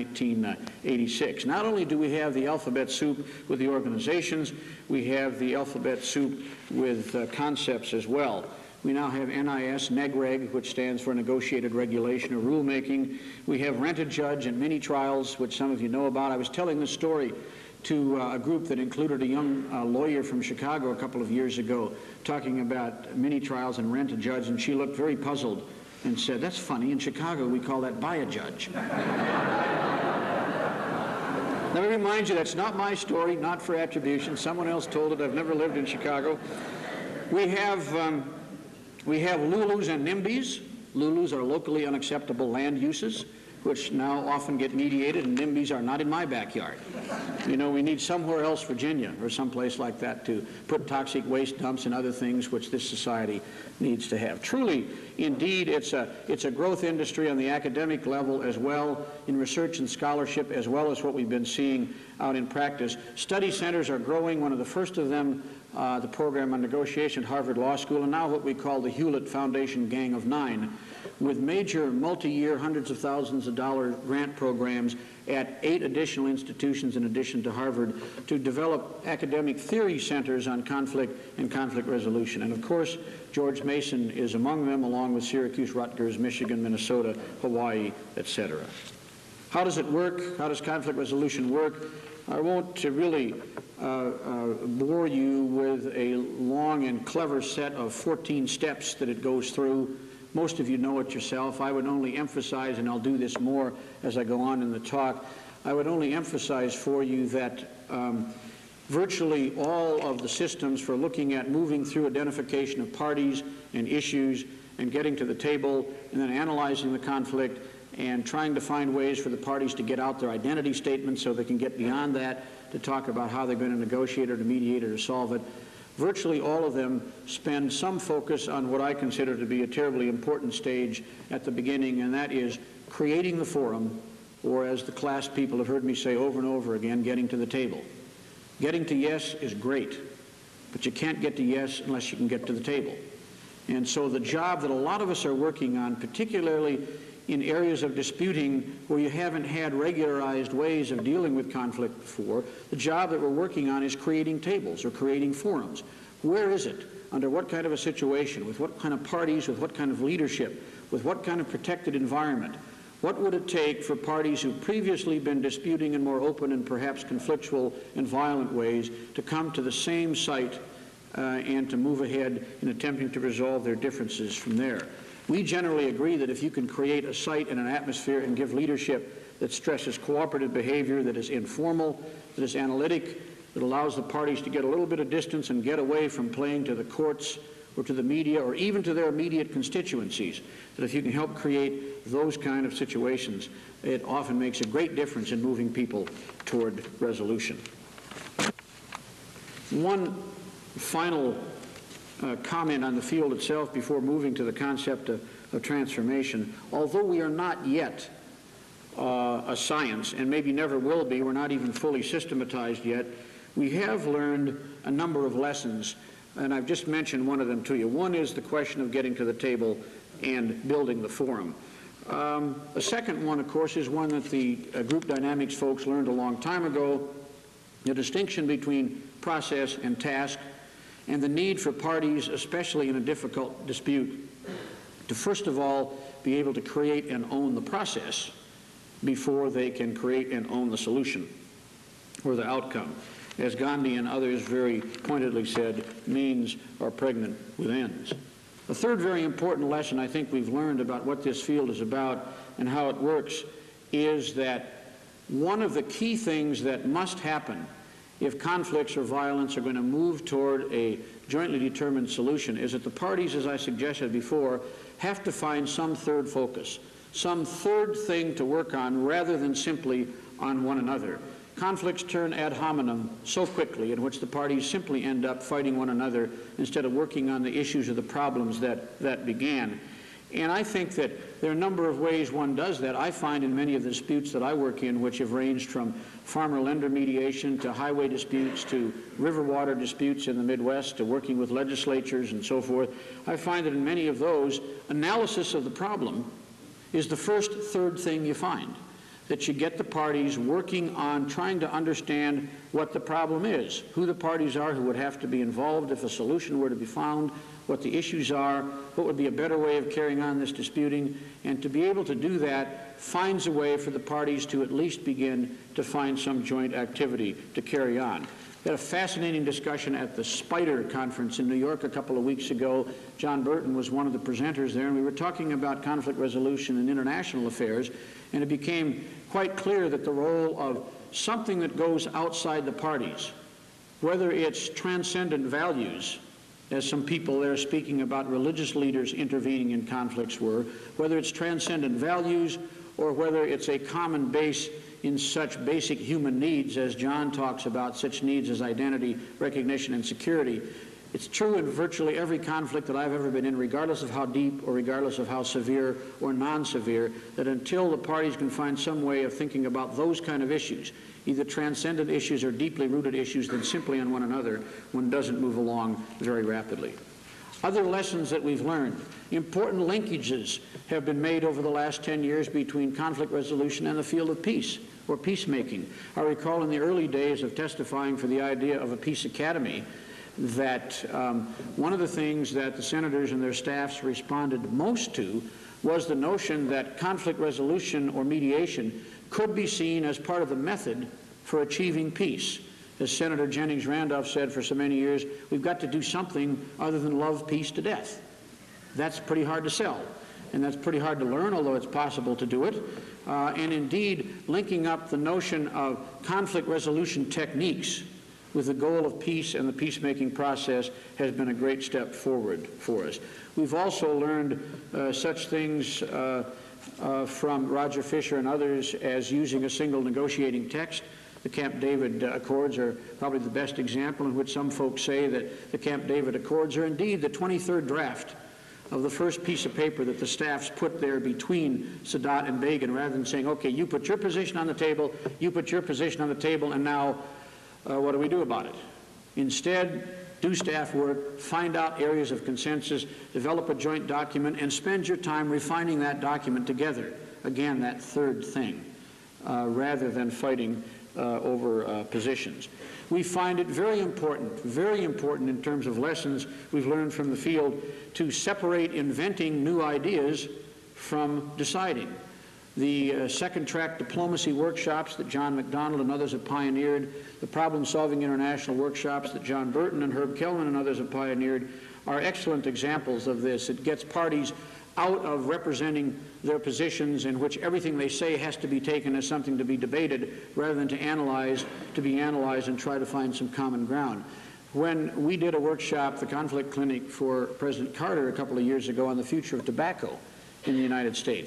1986. Not only do we have the alphabet soup with the organizations, we have the alphabet soup with concepts as well. We now have NIS, NEGREG, which stands for Negotiated Regulation or Rulemaking. We have Rent-A-Judge and mini-trials, which some of you know about. I was telling this story to a group that included a young lawyer from Chicago a couple of years ago, talking about mini-trials and Rent-A-Judge, and she looked very puzzled and said, "That's funny, in Chicago we call that buy a judge." Let me remind you, that's not my story, not for attribution. Someone else told it. I've never lived in Chicago. We have LULUs and NIMBYs. LULUs are locally unacceptable land uses, which now often get mediated, and NIMBYs are not in my backyard. You know, we need somewhere else, Virginia, or someplace like that, to put toxic waste dumps and other things which this society needs to have. Truly, indeed, it's a growth industry on the academic level as well, in research and scholarship, as well as what we've been seeing out in practice. Study centers are growing. One of the first of them, the program on negotiation at Harvard Law School, and now what we call the Hewlett Foundation Gang of Nine, with major multi-year hundreds of thousands of dollar grant programs at 8 additional institutions in addition to Harvard to develop academic theory centers on conflict and conflict resolution. And of course, George Mason is among them, along with Syracuse, Rutgers, Michigan, Minnesota, Hawaii, etc. How does it work? How does conflict resolution work? I won't really bore you with a long and clever set of 14 steps that it goes through. Most of you know it yourself. I would only emphasize, and I'll do this more as I go on in the talk, I would only emphasize for you that virtually all of the systems for looking at moving through identification of parties and issues and getting to the table and then analyzing the conflict and trying to find ways for the parties to get out their identity statements so they can get beyond that to talk about how they're going to negotiate or to mediate or to solve it. Virtually all of them spend some focus on what I consider to be a terribly important stage at the beginning, and that is creating the forum, or as the class people have heard me say over and over again, getting to the table. Getting to yes is great, but you can't get to yes unless you can get to the table. And so the job that a lot of us are working on, particularly in areas of disputing where you haven't had regularized ways of dealing with conflict before, the job that we're working on is creating tables or creating forums. Where is it? Under what kind of a situation? With what kind of parties? With what kind of leadership? With what kind of protected environment? What would it take for parties who've previously been disputing in more open and perhaps conflictual and violent ways to come to the same site and to move ahead in attempting to resolve their differences from there? We generally agree that if you can create a site and an atmosphere and give leadership that stresses cooperative behavior, that is informal, that is analytic, that allows the parties to get a little bit of distance and get away from playing to the courts or to the media or even to their immediate constituencies, that if you can help create those kind of situations, it often makes a great difference in moving people toward resolution. One final comment on the field itself before moving to the concept of transformation. Although we are not yet a science, and maybe never will be, we're not even fully systematized yet, we have learned a number of lessons, and I've just mentioned one of them to you. One is the question of getting to the table and building the forum. The second one, of course, is one that the group dynamics folks learned a long time ago, the distinction between process and task, and the need for parties, especially in a difficult dispute, to first of all be able to create and own the process before they can create and own the solution or the outcome. As Gandhi and others very pointedly said, means are pregnant with ends. The third very important lesson I think we've learned about what this field is about and how it works is that one of the key things that must happen if conflicts or violence are going to move toward a jointly determined solution is that the parties, as I suggested before, have to find some third focus, some third thing to work on rather than simply on one another. Conflicts turn ad hominem so quickly, in which the parties simply end up fighting one another instead of working on the issues or the problems that began. And I think that there are a number of ways one does that. I find in many of the disputes that I work in, which have ranged from farmer-lender mediation to highway disputes to river water disputes in the Midwest to working with legislatures and so forth, I find that in many of those, analysis of the problem is the first third thing you find, that you get the parties working on trying to understand what the problem is, who the parties are who would have to be involved if a solution were to be found, what the issues are, what would be a better way of carrying on this disputing, and to be able to do that finds a way for the parties to at least begin to find some joint activity to carry on. We had a fascinating discussion at the SPIDER conference in New York a couple of weeks ago. John Burton was one of the presenters there, and we were talking about conflict resolution and international affairs, and it became quite clear that the role of something that goes outside the parties, whether it's transcendent values, as some people there speaking about religious leaders intervening in conflicts were, whether it's transcendent values or whether it's a common base in such basic human needs as John talks about, such needs as identity, recognition, and security. It's true in virtually every conflict that I've ever been in, regardless of how deep or regardless of how severe or non-severe, that until the parties can find some way of thinking about those kind of issues, either transcendent issues or deeply rooted issues, than simply on one another, one doesn't move along very rapidly. Other lessons that we've learned. Important linkages have been made over the last 10 years between conflict resolution and the field of peace or peacemaking. I recall in the early days of testifying for the idea of a peace academy that one of the things that the senators and their staffs responded most to was the notion that conflict resolution or mediation could be seen as part of the method for achieving peace. As Senator Jennings Randolph said for so many years, we've got to do something other than love peace to death. That's pretty hard to sell, and that's pretty hard to learn, although it's possible to do it. And indeed, linking up the notion of conflict resolution techniques with the goal of peace and the peacemaking process has been a great step forward for us. We've also learned such things from Roger Fisher and others as using a single negotiating text. The Camp David Accords are probably the best example, in which some folks say that the Camp David Accords are indeed the 23rd draft of the first piece of paper that the staffs put there between Sadat and Begin, rather than saying, okay, you put your position on the table, you put your position on the table, and now what do we do about it? Instead, do staff work, find out areas of consensus, develop a joint document, and spend your time refining that document together. Again, that third thing, rather than fighting over positions. We find it very important in terms of lessons we've learned from the field to separate inventing new ideas from deciding. The second-track diplomacy workshops that John McDonnell and others have pioneered, the problem-solving international workshops that John Burton and Herb Kelman and others have pioneered, are excellent examples of this. It gets parties out of representing their positions in which everything they say has to be taken as something to be debated, rather than to be analyzed and try to find some common ground. When we did a workshop, the Conflict Clinic, for President Carter a couple of years ago on the future of tobacco in the United States,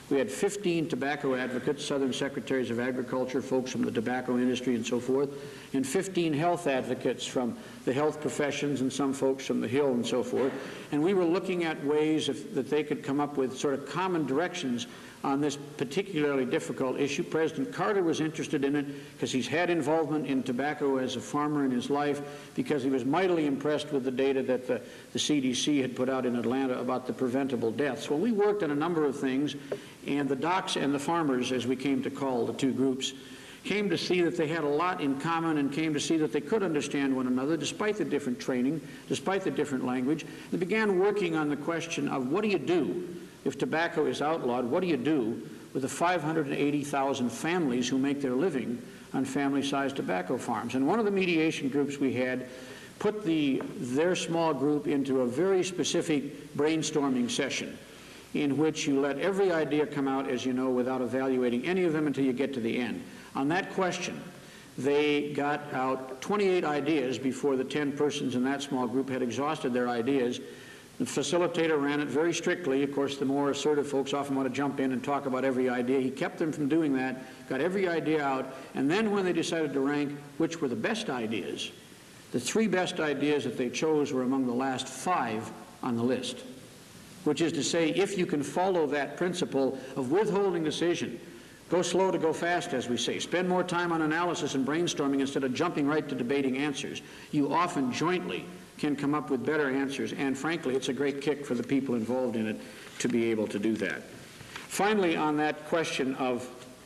We had 15 tobacco advocates, Southern Secretaries of Agriculture, folks from the tobacco industry and so forth, and 15 health advocates from the health professions and some folks from the Hill and so forth. And we were looking at ways that they could come up with sort of common directions on this particularly difficult issue. President Carter was interested in it because he's had involvement in tobacco as a farmer in his life, because he was mightily impressed with the data that the CDC had put out in Atlanta about the preventable deaths. Well, we worked on a number of things, and the docs and the farmers, as we came to call the two groups, came to see that they had a lot in common and came to see that they could understand one another despite the different training, despite the different language. They began working on the question of what do you do if tobacco is outlawed? What do you do with the 580,000 families who make their living on family-sized tobacco farms? And one of the mediation groups we had put their small group into a very specific brainstorming session in which you let every idea come out, as you know, without evaluating any of them until you get to the end. On that question, they got out 28 ideas before the 10 persons in that small group had exhausted their ideas. The facilitator ran it very strictly. Of course, the more assertive folks often want to jump in and talk about every idea. He kept them from doing that, got every idea out, and then when they decided to rank which were the best ideas, the 3 best ideas that they chose were among the last 5 on the list, which is to say, if you can follow that principle of withholding decision, go slow to go fast, as we say, spend more time on analysis and brainstorming instead of jumping right to debating answers, you often jointly can come up with better answers, and frankly, it's a great kick for the people involved in it to be able to do that. Finally, on that question of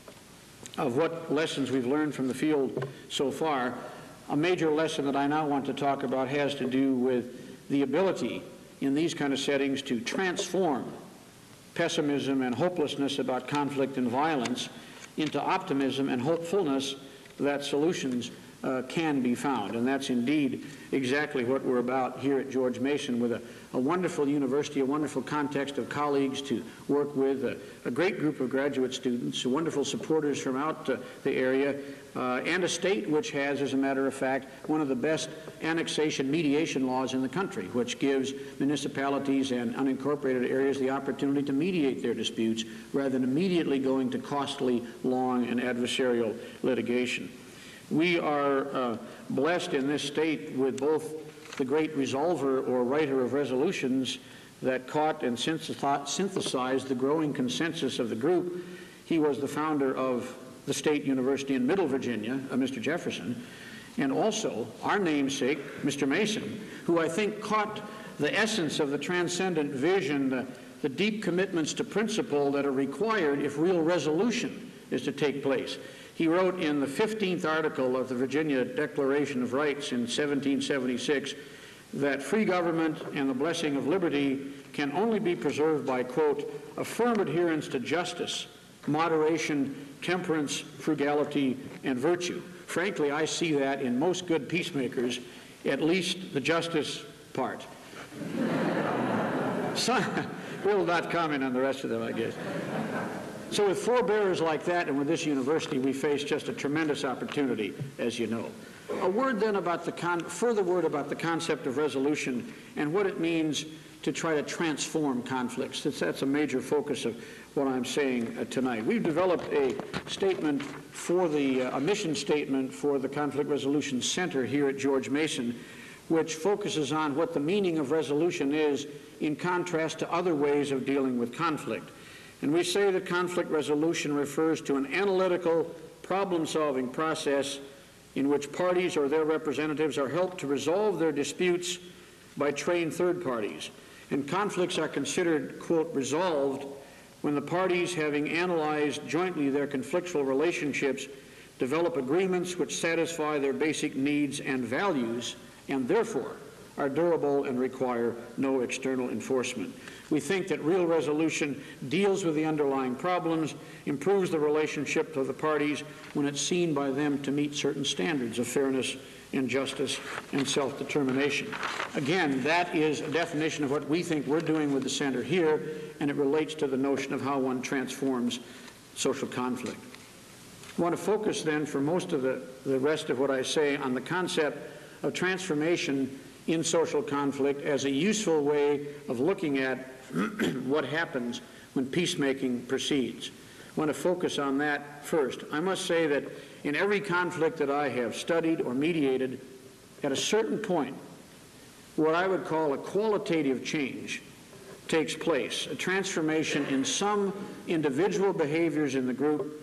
what lessons we've learned from the field so far, a major lesson that I now want to talk about has to do with the ability in these kind of settings to transform pessimism and hopelessness about conflict and violence into optimism and hopefulness that solutions can be found. And that's indeed exactly what we're about here at George Mason, with a wonderful university, a wonderful context of colleagues to work with, a great group of graduate students, wonderful supporters from out the area, and a state which has, as a matter of fact, one of the best annexation mediation laws in the country, which gives municipalities and unincorporated areas the opportunity to mediate their disputes rather than immediately going to costly, long, and adversarial litigation. We are blessed in this state with both the great resolver or writer of resolutions that caught and synthesized the growing consensus of the group. He was the founder of the State University in Middle Virginia, Mr. Jefferson, and also our namesake, Mr. Mason, who I think caught the essence of the transcendent vision, the deep commitments to principle that are required if real resolution is to take place. He wrote in the 15th article of the Virginia Declaration of Rights in 1776 that free government and the blessing of liberty can only be preserved by, quote, a firm adherence to justice, moderation, temperance, frugality, and virtue. Frankly, I see that in most good peacemakers, at least the justice part. So, we'll not comment on the rest of them, I guess. So with forebearers like that and with this university, we face just a tremendous opportunity, as you know. A word then about further word about the concept of resolution and what it means to try to transform conflicts. That's a major focus of what I'm saying tonight. We've developed a statement for a mission statement for the Conflict Resolution Center here at George Mason, which focuses on what the meaning of resolution is in contrast to other ways of dealing with conflict. And we say that conflict resolution refers to an analytical, problem-solving process in which parties or their representatives are helped to resolve their disputes by trained third parties. And conflicts are considered, quote, resolved when the parties, having analyzed jointly their conflictual relationships, develop agreements which satisfy their basic needs and values, and therefore are durable and require no external enforcement. We think that real resolution deals with the underlying problems, improves the relationship of the parties when it's seen by them to meet certain standards of fairness and justice and self-determination. Again, that is a definition of what we think we're doing with the center here, and it relates to the notion of how one transforms social conflict. I want to focus then for most of the rest of what I say on the concept of transformation in social conflict as a useful way of looking at what happens when peacemaking proceeds. I want to focus on that first. I must say that in every conflict that I have studied or mediated, at a certain point, what I would call a qualitative change takes place, a transformation in some individual behaviors in the group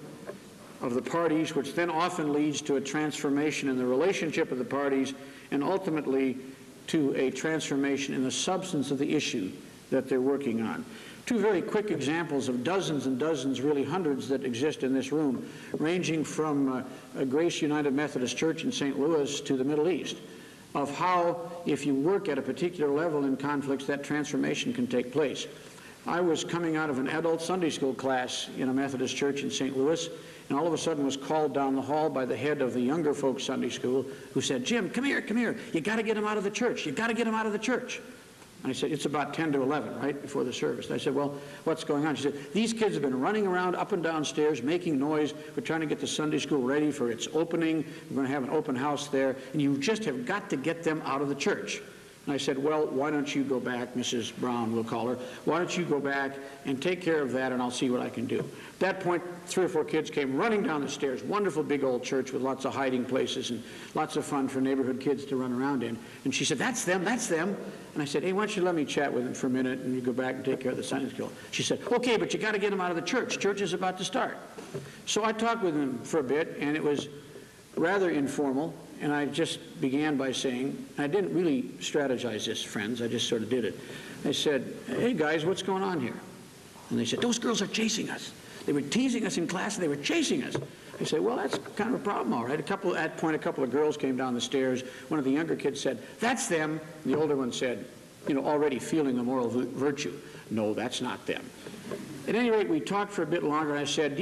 of the parties, which then often leads to a transformation in the relationship of the parties, and ultimately to a transformation in the substance of the issue that they're working on. Two very quick examples of dozens and dozens, really hundreds, that exist in this room, ranging from Grace United Methodist Church in St. Louis to the Middle East, of how, if you work at a particular level in conflicts, that transformation can take place. I was coming out of an adult Sunday school class in a Methodist church in St. Louis, and all of a sudden was called down the hall by the head of the younger folks Sunday school, who said, "Jim, come here, come here. You got to get him out of the church. You got to get him out of the church." And I said, "It's about 10 to 11, right before the service." And I said, "Well, what's going on?" She said, "These kids have been running around up and down stairs, making noise. We're trying to get the Sunday school ready for its opening. We're going to have an open house there, and you just have got to get them out of the church." And I said, "Well, why don't you go back, Mrs. Brown, we'll call her. Why don't you go back and take care of that, and I'll see what I can do." At that point, 3 or 4 kids came running down the stairs. Wonderful big old church with lots of hiding places and lots of fun for neighborhood kids to run around in. And she said, "That's them, that's them." And I said, "Hey, why don't you let me chat with them for a minute, and you go back and take care of the Sunday school." She said, "Okay, but you got to get them out of the church. Church is about to start." So I talked with them for a bit, and it was rather informal. And I just began by saying, I didn't really strategize this, friends, I just sort of did it. I said, "Hey guys, what's going on here?" And they said, "Those girls are chasing us. They were teasing us in class and they were chasing us." I said, "Well, that's kind of a problem, all right." At that point, a couple of girls came down the stairs. One of the younger kids said, "That's them." And the older one said, already feeling the moral virtue, "No, that's not them." At any rate, we talked for a bit longer, and I said,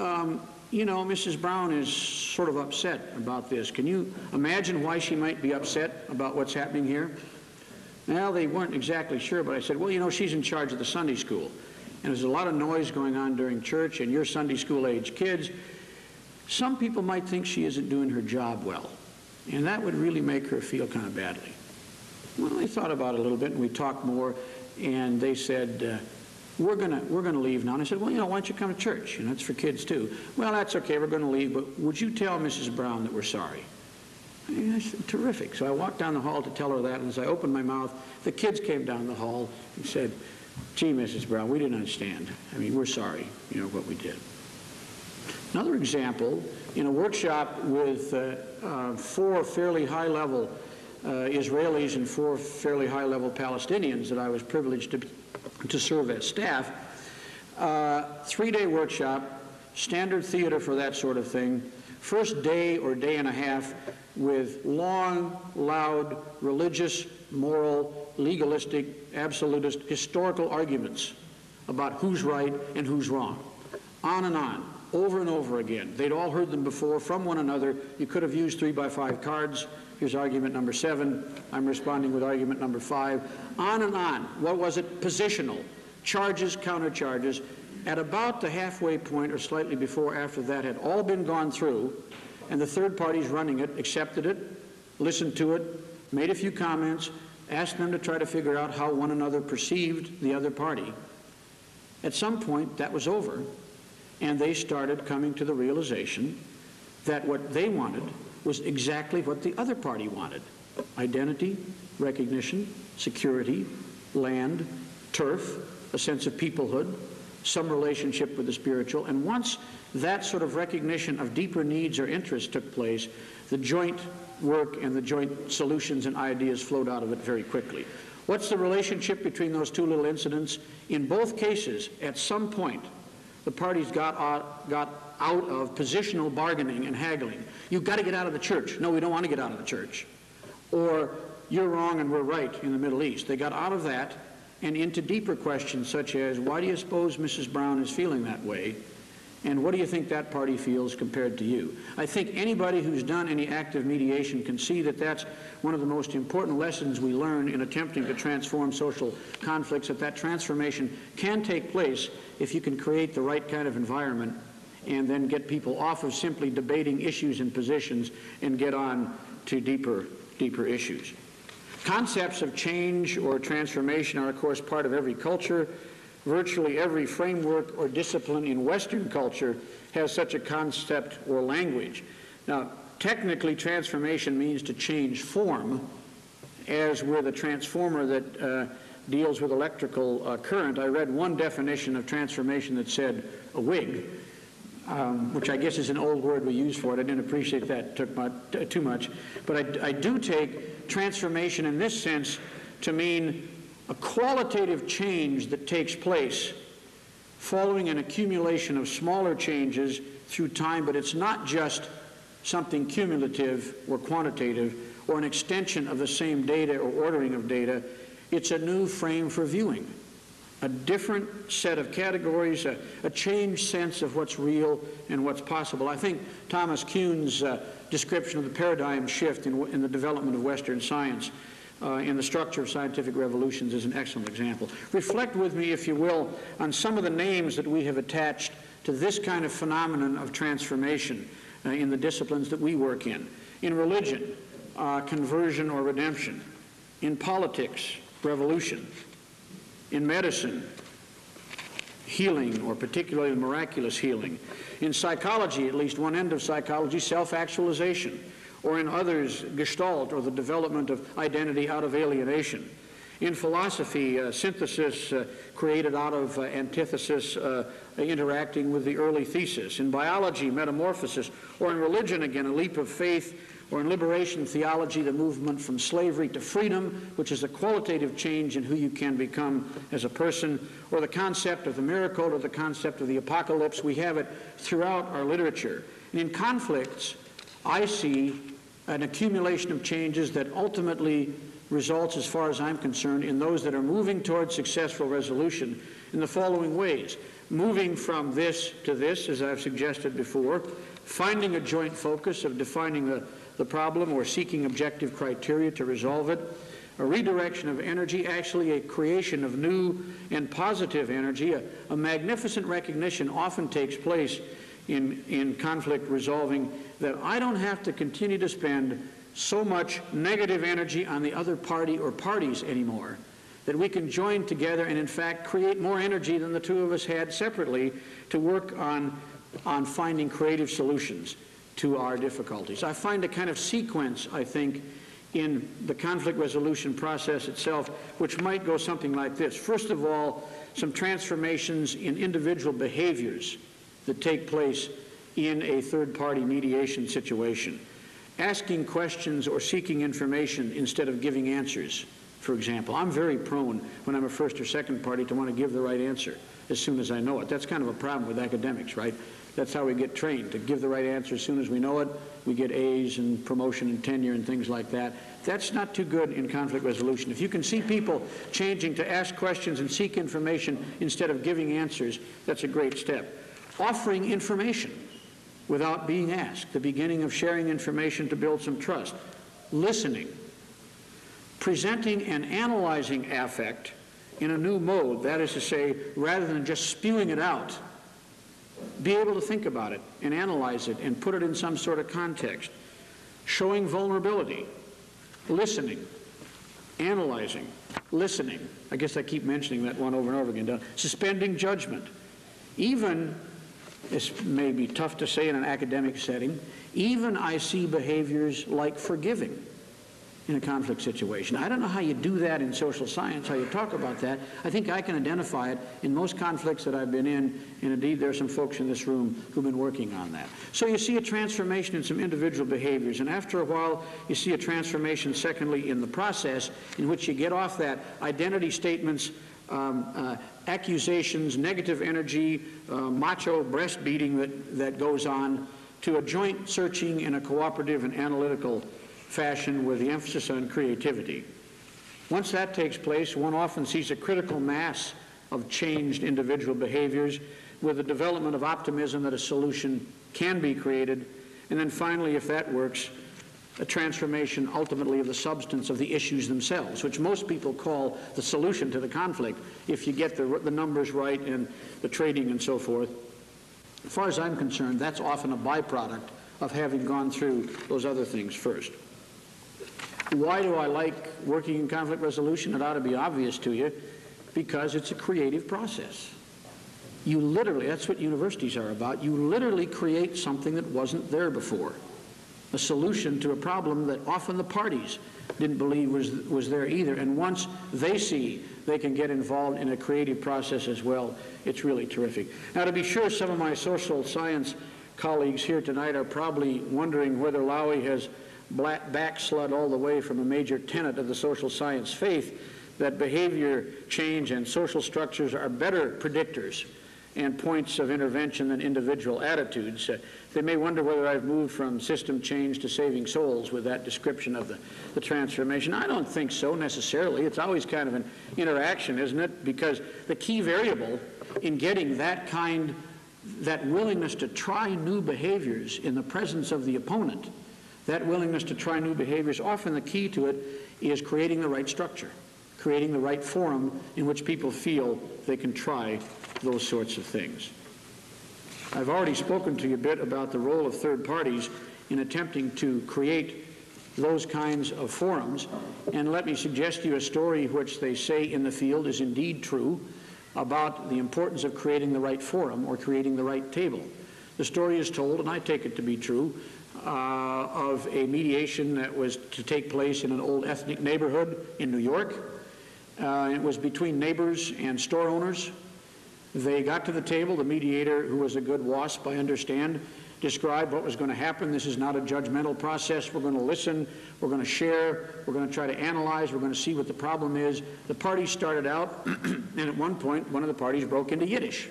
Mrs. Brown is sort of upset about this. Can you imagine why she might be upset about what's happening here? Well, they weren't exactly sure, but I said, "Well, she's in charge of the Sunday school, and there's a lot of noise going on during church, and you're Sunday school age kids. Some people might think she isn't doing her job well, and that would really make her feel kind of badly." Well, they thought about it a little bit, and we talked more, and they said, we're gonna leave now." And I said, "Well, why don't you come to church? It's for kids too." "Well, that's okay, we're going to leave, but would you tell Mrs. Brown that we're sorry?" I said, "Terrific." So I walked down the hall to tell her that, and as I opened my mouth, the kids came down the hall and said, "Gee, Mrs. Brown, we didn't understand. We're sorry, what we did." Another example, in a workshop with 4 fairly high-level Israelis and 4 fairly high-level Palestinians that I was privileged to serve as staff, 3-day workshop, standard theater for that sort of thing, first day or day and a half with long, loud, religious, moral, legalistic, absolutist, historical arguments about who's right and who's wrong. On and on, over and over again. They'd all heard them before from one another. You could have used 3x5 cards. Here's argument number 7. I'm responding with argument number 5. On and on. What was it? Positional. Charges, countercharges. At about the halfway point or slightly before, after that had all been gone through, and the third parties running it accepted it, listened to it, made a few comments, asked them to try to figure out how one another perceived the other party. At some point, that was over, and they started coming to the realization that what they wanted was exactly what the other party wanted: identity, recognition, security, land, turf, a sense of peoplehood, some relationship with the spiritual. And once that sort of recognition of deeper needs or interests took place, the joint work and the joint solutions and ideas flowed out of it very quickly. What's the relationship between those 2 little incidents? In both cases, at some point, the parties got out of positional bargaining and haggling. "You've got to get out of the church." "No, we don't want to get out of the church." Or, "You're wrong and we're right," in the Middle East. They got out of that and into deeper questions such as, why do you suppose Mrs. Brown is feeling that way? And what do you think that party feels compared to you? I think anybody who's done any active mediation can see that that's one of the most important lessons we learn in attempting to transform social conflicts, that transformation can take place if you can create the right kind of environment and then get people off of simply debating issues and positions and get on to deeper issues. Concepts of change or transformation are, of course, part of every culture. Virtually every framework or discipline in Western culture has such a concept or language. Now, technically, transformation means to change form, as with a transformer that deals with electrical current. I read one definition of transformation that said a wig, which I guess is an old word we use for it. I didn't appreciate that too much. But I do take transformation in this sense to mean a qualitative change that takes place following an accumulation of smaller changes through time, but it's not just something cumulative or quantitative or an extension of the same data or ordering of data. It's a new frame for viewing, a different set of categories, a changed sense of what's real and what's possible. I think Thomas Kuhn's description of the paradigm shift in the development of Western science in the structure of scientific revolutions is an excellent example. Reflect with me, if you will, on some of the names that we have attached to this kind of phenomenon of transformation in the disciplines that we work in. In religion, conversion or redemption. In politics, revolution. In medicine, healing, or particularly miraculous healing. In psychology, at least one end of psychology, self-actualization. Or in others, gestalt, or the development of identity out of alienation. In philosophy, synthesis created out of antithesis interacting with the early thesis. In biology, metamorphosis. Or in religion, again, a leap of faith. Or in liberation theology, the movement from slavery to freedom, which is a qualitative change in who you can become as a person. Or the concept of the miracle, or the concept of the apocalypse. We have it throughout our literature. And in conflicts, I see an accumulation of changes that ultimately results, as far as I'm concerned, in those that are moving towards successful resolution in the following ways. Moving from this to this, as I've suggested before, finding a joint focus of defining the problem or seeking objective criteria to resolve it, a redirection of energy, actually a creation of new and positive energy, a magnificent recognition often takes place in conflict resolving that I don't have to continue to spend so much negative energy on the other party or parties anymore, that we can join together and in fact create more energy than the two of us had separately to work on finding creative solutions to our difficulties. I find a kind of sequence, I think, in the conflict resolution process itself, which might go something like this. First of all, some transformations in individual behaviors that take place in a third-party mediation situation. Asking questions or seeking information instead of giving answers, for example. I'm very prone, when I'm a first or second party, to want to give the right answer as soon as I know it. That's kind of a problem with academics, right? That's how we get trained, to give the right answer as soon as we know it. We get A's and promotion and tenure and things like that. That's not too good in conflict resolution. If you can see people changing to ask questions and seek information instead of giving answers, that's a great step. Offering information without being asked, the beginning of sharing information to build some trust. Listening. Presenting and analyzing affect in a new mode, that is to say, rather than just spewing it out, be able to think about it and analyze it and put it in some sort of context. Showing vulnerability. Listening. Analyzing. Listening. I guess I keep mentioning that one over and over again. Suspending judgment. Even, this may be tough to say in an academic setting, even I see behaviors like forgiving in a conflict situation. I don't know how you do that in social science, how you talk about that. I think I can identify it in most conflicts that I've been in, and indeed there are some folks in this room who've been working on that. So you see a transformation in some individual behaviors, and after a while you see a transformation, secondly, in the process in which you get off that identity statements, accusations, negative energy, macho breastbeating that goes on, to a joint searching in a cooperative and analytical fashion with the emphasis on creativity. Once that takes place, one often sees a critical mass of changed individual behaviors with the development of optimism that a solution can be created, and then finally, if that works, a transformation ultimately of the substance of the issues themselves, which most people call the solution to the conflict, if you get the numbers right and the trading and so forth. As far as I'm concerned, that's often a byproduct of having gone through those other things first. Why do I like working in conflict resolution? It ought to be obvious to you. because it's a creative process. You literally, that's what universities are about, you literally create something that wasn't there before, a solution to a problem that often the parties didn't believe was there either. And once they see they can get involved in a creative process as well, it's really terrific. Now, to be sure, some of my social science colleagues here tonight are probably wondering whether Laue has backslid all the way from a major tenet of the social science faith, that behavior change and social structures are better predictors and points of intervention than individual attitudes. They may wonder whether I've moved from system change to saving souls with that description of the transformation. I don't think so necessarily. It's always kind of an interaction, isn't it? Because the key variable in getting that willingness to try new behaviors in the presence of the opponent, that willingness to try new behaviors, often the key to it is creating the right structure, creating the right forum in which people feel they can try those sorts of things. I've already spoken to you a bit about the role of third parties in attempting to create those kinds of forums, and let me suggest to you a story which they say in the field is indeed true about the importance of creating the right forum or creating the right table. The story is told, and I take it to be true, of a mediation that was to take place in an old ethnic neighborhood in New York. It was between neighbors and store owners. They got to the table. The mediator, who was a good WASP, I understand, described what was going to happen. This is not a judgmental process. We're going to listen. We're going to share. We're going to try to analyze. We're going to see what the problem is. The parties started out, and at one point, one of the parties broke into Yiddish.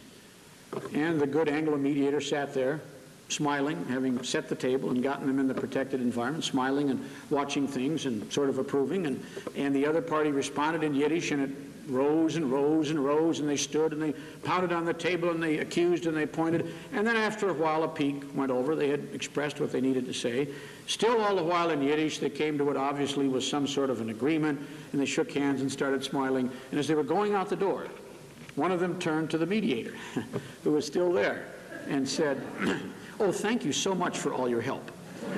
And the good Anglo mediator sat there, smiling, having set the table and gotten them in the protected environment, smiling and watching things and sort of approving. And the other party responded in Yiddish, and it rose and rose and rose, and they stood and they pounded on the table and they accused and they pointed. And then after a while, a peak went over. They had expressed what they needed to say. Still all the while in Yiddish, they came to what obviously was some sort of an agreement, and they shook hands and started smiling. And as they were going out the door, one of them turned to the mediator, who was still there, and said, "Oh, thank you so much for all your help."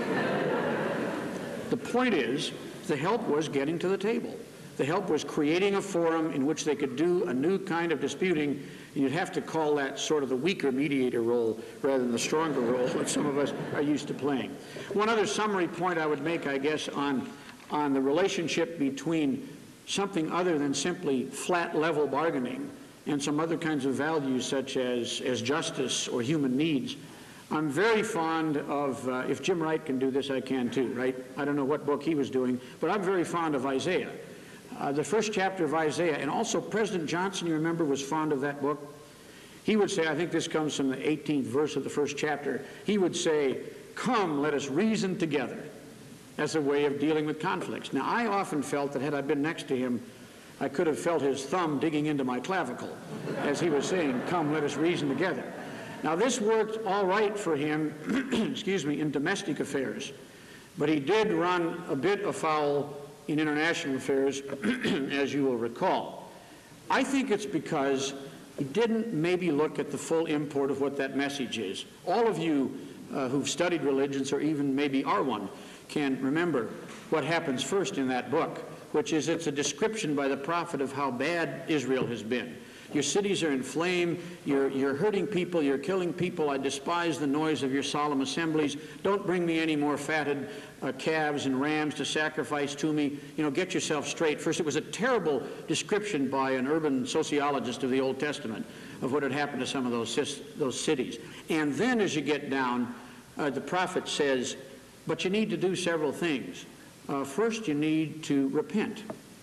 The point is, the help was getting to the table. The help was creating a forum in which they could do a new kind of disputing, and you'd have to call that sort of the weaker mediator role rather than the stronger role that some of us are used to playing. One other summary point I would make, I guess, on the relationship between something other than simply flat level bargaining and some other kinds of values such as justice or human needs. I'm very fond of, if Jim Wright can do this, I can too, right? I don't know what book he was doing, but I'm very fond of Isaiah. The first chapter of Isaiah, and also President Johnson, you remember, was fond of that book. He would say, I think this comes from the 18th verse of the first chapter, he would say, "Come, let us reason together," as a way of dealing with conflicts. Now, I often felt that had I been next to him, I could have felt his thumb digging into my clavicle as he was saying, "Come, let us reason together." Now, this worked all right for him, excuse me, in domestic affairs, but he did run a bit afoul in international affairs, as you will recall. I think it's because he didn't maybe look at the full import of what that message is. All of you who've studied religions, or even maybe are one, can remember what happens first in that book, which is it's a description by the prophet of how bad Israel has been. Your cities are in flame, you're hurting people, you're killing people, I despise the noise of your solemn assemblies, don't bring me any more fatted calves and rams to sacrifice to me, get yourself straight. First, it was a terrible description by an urban sociologist of the Old Testament of what had happened to some of those cities. And then as you get down, the prophet says, but you need to do several things. First, you need to repent.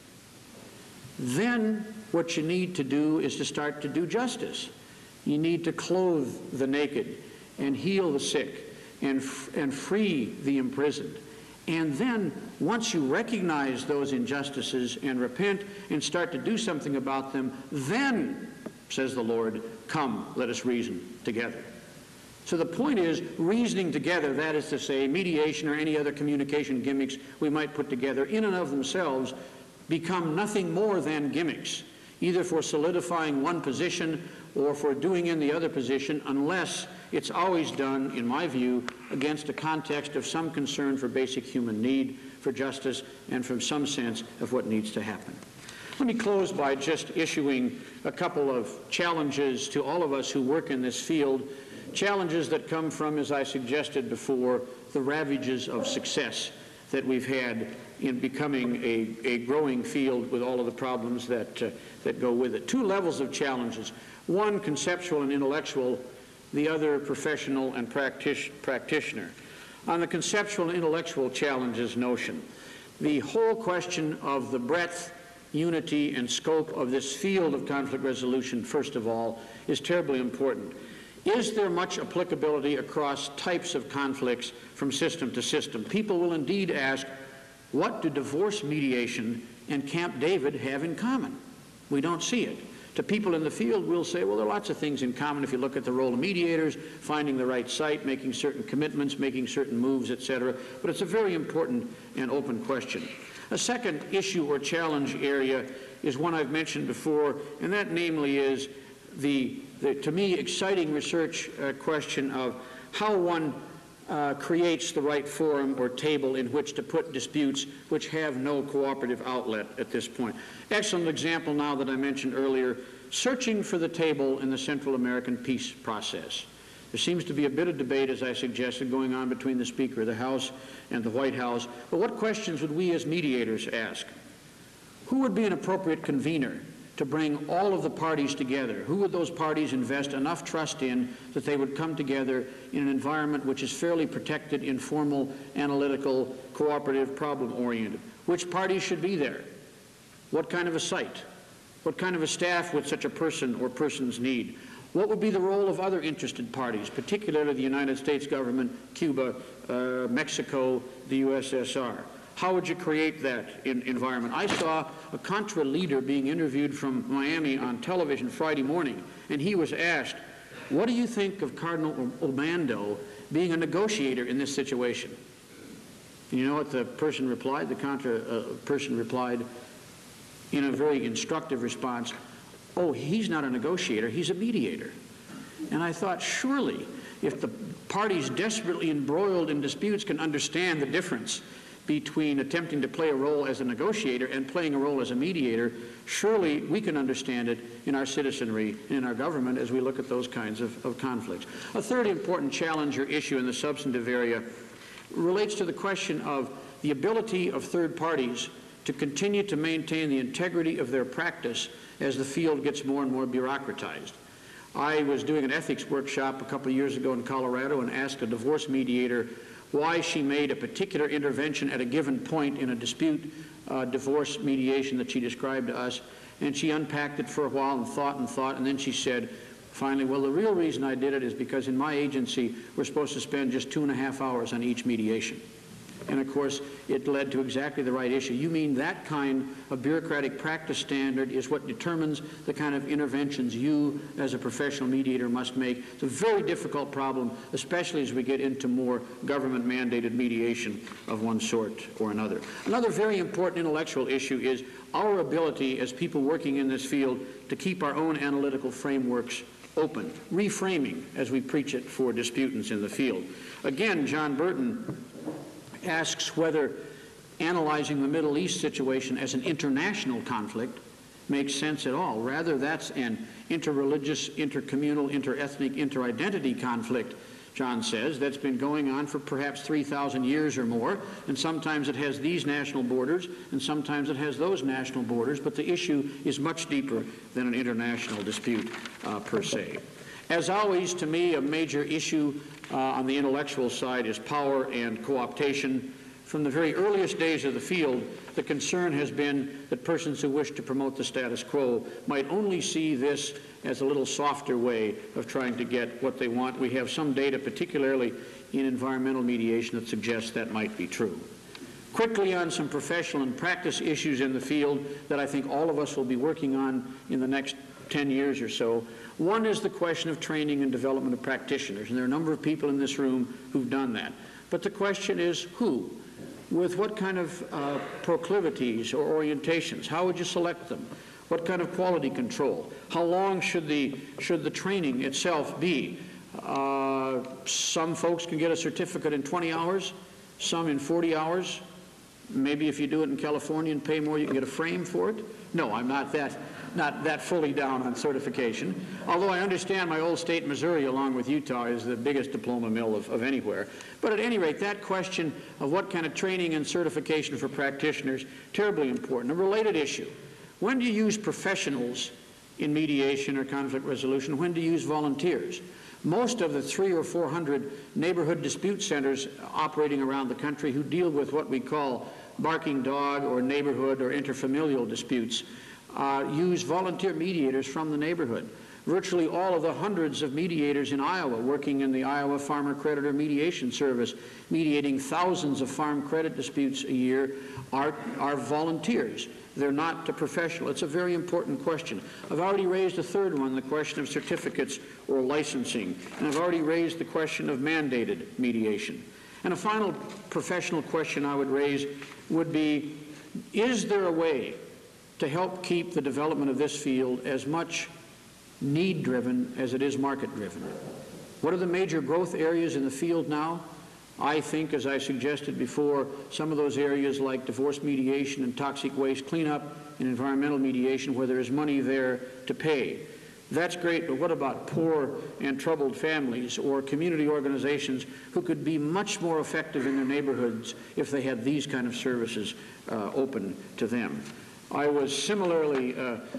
Then what you need to do is to start to do justice. You need to clothe the naked and heal the sick and free the imprisoned. And then once you recognize those injustices and repent and start to do something about them, then, says the Lord, come, let us reason together. So the point is, reasoning together, that is to say, mediation or any other communication gimmicks we might put together, in and of themselves, become nothing more than gimmicks, either for solidifying one position or for doing in the other position, unless it's always done, in my view, against a context of some concern for basic human need, for justice, and from some sense of what needs to happen. Let me close by just issuing a couple of challenges to all of us who work in this field, challenges that come from, as I suggested before, the ravages of success that we've had in becoming a growing field with all of the problems that go with it. Two levels of challenges, one conceptual and intellectual, the other professional and practitioner. On the conceptual and intellectual challenges notion, the whole question of the breadth, unity, and scope of this field of conflict resolution, first of all, is terribly important. Is there much applicability across types of conflicts from system to system? People will indeed ask, what do divorce mediation and Camp David have in common? We don't see it. To people in the field, we'll say, well, there are lots of things in common if you look at the role of mediators, finding the right site, making certain commitments, making certain moves, etc. But it's a very important and open question. A second issue or challenge area is one I've mentioned before, and that namely is the to me, exciting research question of how one creates the right forum or table in which to put disputes which have no cooperative outlet at this point. Excellent example now that I mentioned earlier, searching for the table in the Central American peace process. There seems to be a bit of debate, as I suggested, going on between the Speaker of the House and the White House. But what questions would we as mediators ask? Who would be an appropriate convener to bring all of the parties together? Who would those parties invest enough trust in that they would come together in an environment which is fairly protected, informal, analytical, cooperative, problem-oriented? Which parties should be there? What kind of a site? What kind of a staff would such a person or persons need? What would be the role of other interested parties, particularly the United States government, Cuba, Mexico, the USSR? How would you create that environment? I saw a Contra leader being interviewed from Miami on television Friday morning, and he was asked, what do you think of Cardinal Obando being a negotiator in this situation? And you know what the person replied? The Contra person replied in a very instructive response, oh, he's not a negotiator, he's a mediator. And I thought, surely, if the parties desperately embroiled in disputes can understand the difference between attempting to play a role as a negotiator and playing a role as a mediator, surely we can understand it in our citizenry and in our government as we look at those kinds of conflicts. A third important challenge or issue in the substantive area relates to the question of the ability of third parties to continue to maintain the integrity of their practice as the field gets more and more bureaucratized. I was doing an ethics workshop a couple of years ago in Colorado and asked a divorce mediator why she made a particular intervention at a given point in a dispute divorce mediation that she described to us, and she unpacked it for a while and thought, and then she said, finally, well, the real reason I did it is because in my agency we're supposed to spend just 2.5 hours on each mediation. And of course, it led to exactly the right issue. You mean that kind of bureaucratic practice standard is what determines the kind of interventions you, as a professional mediator, must make? It's a very difficult problem, especially as we get into more government-mandated mediation of one sort or another. Another very important intellectual issue is our ability as people working in this field to keep our own analytical frameworks open, reframing as we preach it for disputants in the field. Again, John Burton asks whether analyzing the Middle East situation as an international conflict makes sense at all. Rather, that's an interreligious, intercommunal, interethnic, interidentity conflict, John says, that's been going on for perhaps 3,000 years or more, and sometimes it has these national borders, and sometimes it has those national borders, but the issue is much deeper than an international dispute per se. As always, to me, a major issue on the intellectual side is power and co-optation. From the very earliest days of the field, the concern has been that persons who wish to promote the status quo might only see this as a little softer way of trying to get what they want. We have some data, particularly in environmental mediation, that suggests that might be true. Quickly on some professional and practice issues in the field that I think all of us will be working on in the next 10 years or so. One is the question of training and development of practitioners, and there are a number of people in this room who've done that. But the question is who? With what kind of proclivities or orientations? How would you select them? What kind of quality control? How long should the training itself be? Some folks can get a certificate in 20 hours, some in 40 hours. Maybe if you do it in California and pay more, you can get a frame for it. No, I'm not that fully down on certification, although I understand my old state, Missouri, along with Utah, is the biggest diploma mill of anywhere. But at any rate, that question of what kind of training and certification for practitioners, terribly important. A related issue, when do you use professionals in mediation or conflict resolution? When do you use volunteers? Most of the 300 or 400 neighborhood dispute centers operating around the country who deal with what we call barking dog or neighborhood or interfamilial disputes use volunteer mediators from the neighborhood. Virtually all of the hundreds of mediators in Iowa working in the Iowa Farmer Creditor Mediation Service, mediating thousands of farm credit disputes a year, are volunteers. They're not professional. It's a very important question. I've already raised a third one, the question of certificates or licensing, and I've already raised the question of mandated mediation. And a final professional question I would raise would be, is there a way to help keep the development of this field as much need-driven as it is market-driven? What are the major growth areas in the field now? I think, as I suggested before, some of those areas like divorce mediation and toxic waste cleanup and environmental mediation where there is money there to pay. That's great, but what about poor and troubled families or community organizations who could be much more effective in their neighborhoods if they had these kind of services open to them? I was similarly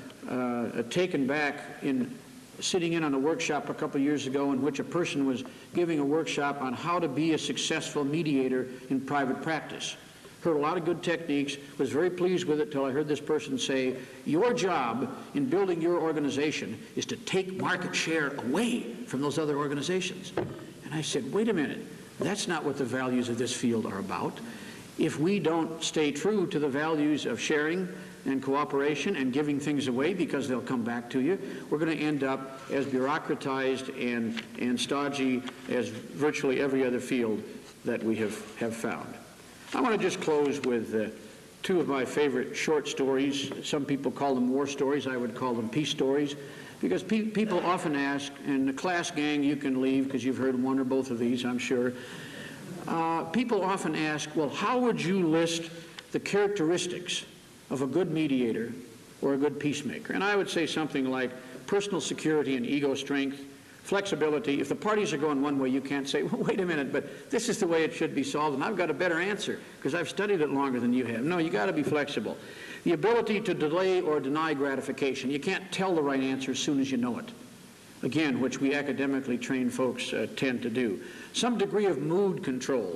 taken back in sitting in on a workshop a couple years ago in which a person was giving a workshop on how to be a successful mediator in private practice. Heard a lot of good techniques, was very pleased with it till I heard this person say, your job in building your organization is to take market share away from those other organizations. And I said, wait a minute, that's not what the values of this field are about. If we don't stay true to the values of sharing and cooperation and giving things away because they'll come back to you, we're going to end up as bureaucratized and stodgy as virtually every other field that we have found. I want to just close with two of my favorite short stories. Some people call them war stories. I would call them peace stories, because people often ask, and the class gang, you can leave because you've heard one or both of these, I'm sure. People often ask, well, how would you list the characteristics of a good mediator or a good peacemaker? And I would say something like personal security and ego strength, flexibility. If the parties are going one way, you can't say, well, wait a minute, but this is the way it should be solved, and I've got a better answer because I've studied it longer than you have. No, you got to be flexible. The ability to delay or deny gratification. You can't tell the right answer as soon as you know it. Again, which we academically trained folks tend to do. Some degree of mood control.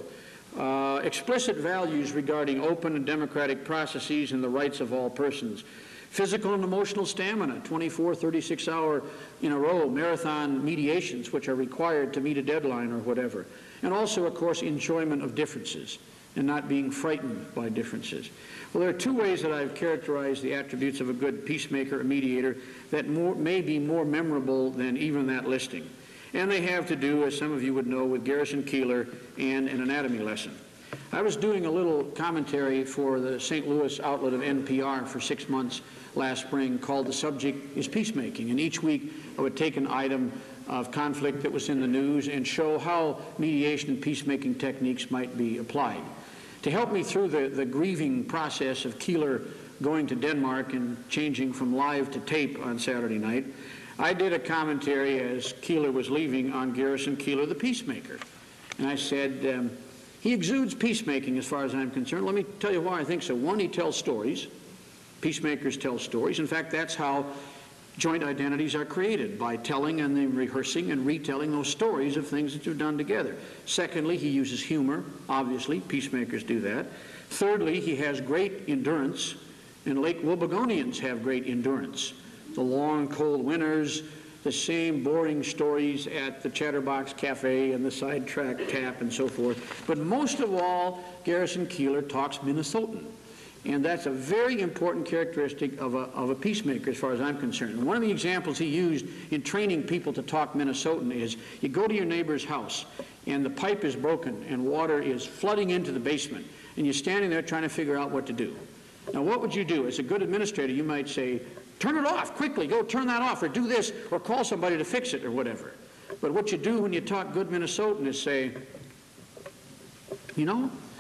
Explicit values regarding open and democratic processes and the rights of all persons. Physical and emotional stamina, 24, 36-hour in a row marathon mediations which are required to meet a deadline or whatever. And also, of course, enjoyment of differences and not being frightened by differences. Well, there are two ways that I've characterized the attributes of a good peacemaker or mediator that may be more memorable than even that listing. And they have to do, as some of you would know, with Garrison Keillor and an anatomy lesson. I was doing a little commentary for the St. Louis outlet of NPR for 6 months last spring called The Subject is Peacemaking. And each week I would take an item of conflict that was in the news and show how mediation and peacemaking techniques might be applied. To help me through the grieving process of Keillor going to Denmark and changing from live to tape on Saturday night, I did a commentary as Keillor was leaving on Garrison Keillor, the peacemaker. And I said, he exudes peacemaking as far as I'm concerned. Let me tell you why I think so. One, he tells stories. Peacemakers tell stories. In fact, that's how joint identities are created, by telling and then rehearsing and retelling those stories of things that you've done together. Secondly, he uses humor. Obviously, peacemakers do that. Thirdly, he has great endurance, and Lake Wobbegonians have great endurance. The long, cold winters, the same boring stories at the Chatterbox Cafe and the sidetrack tap and so forth. But most of all, Garrison Keillor talks Minnesotan. And that's a very important characteristic of a peacemaker as far as I'm concerned. One of the examples he used in training people to talk Minnesotan is you go to your neighbor's house and the pipe is broken and water is flooding into the basement and you're standing there trying to figure out what to do. Now what would you do? As a good administrator, you might say, turn it off quickly, go turn that off, or do this, or call somebody to fix it or whatever. But what you do when you talk good Minnesotan is say, you know,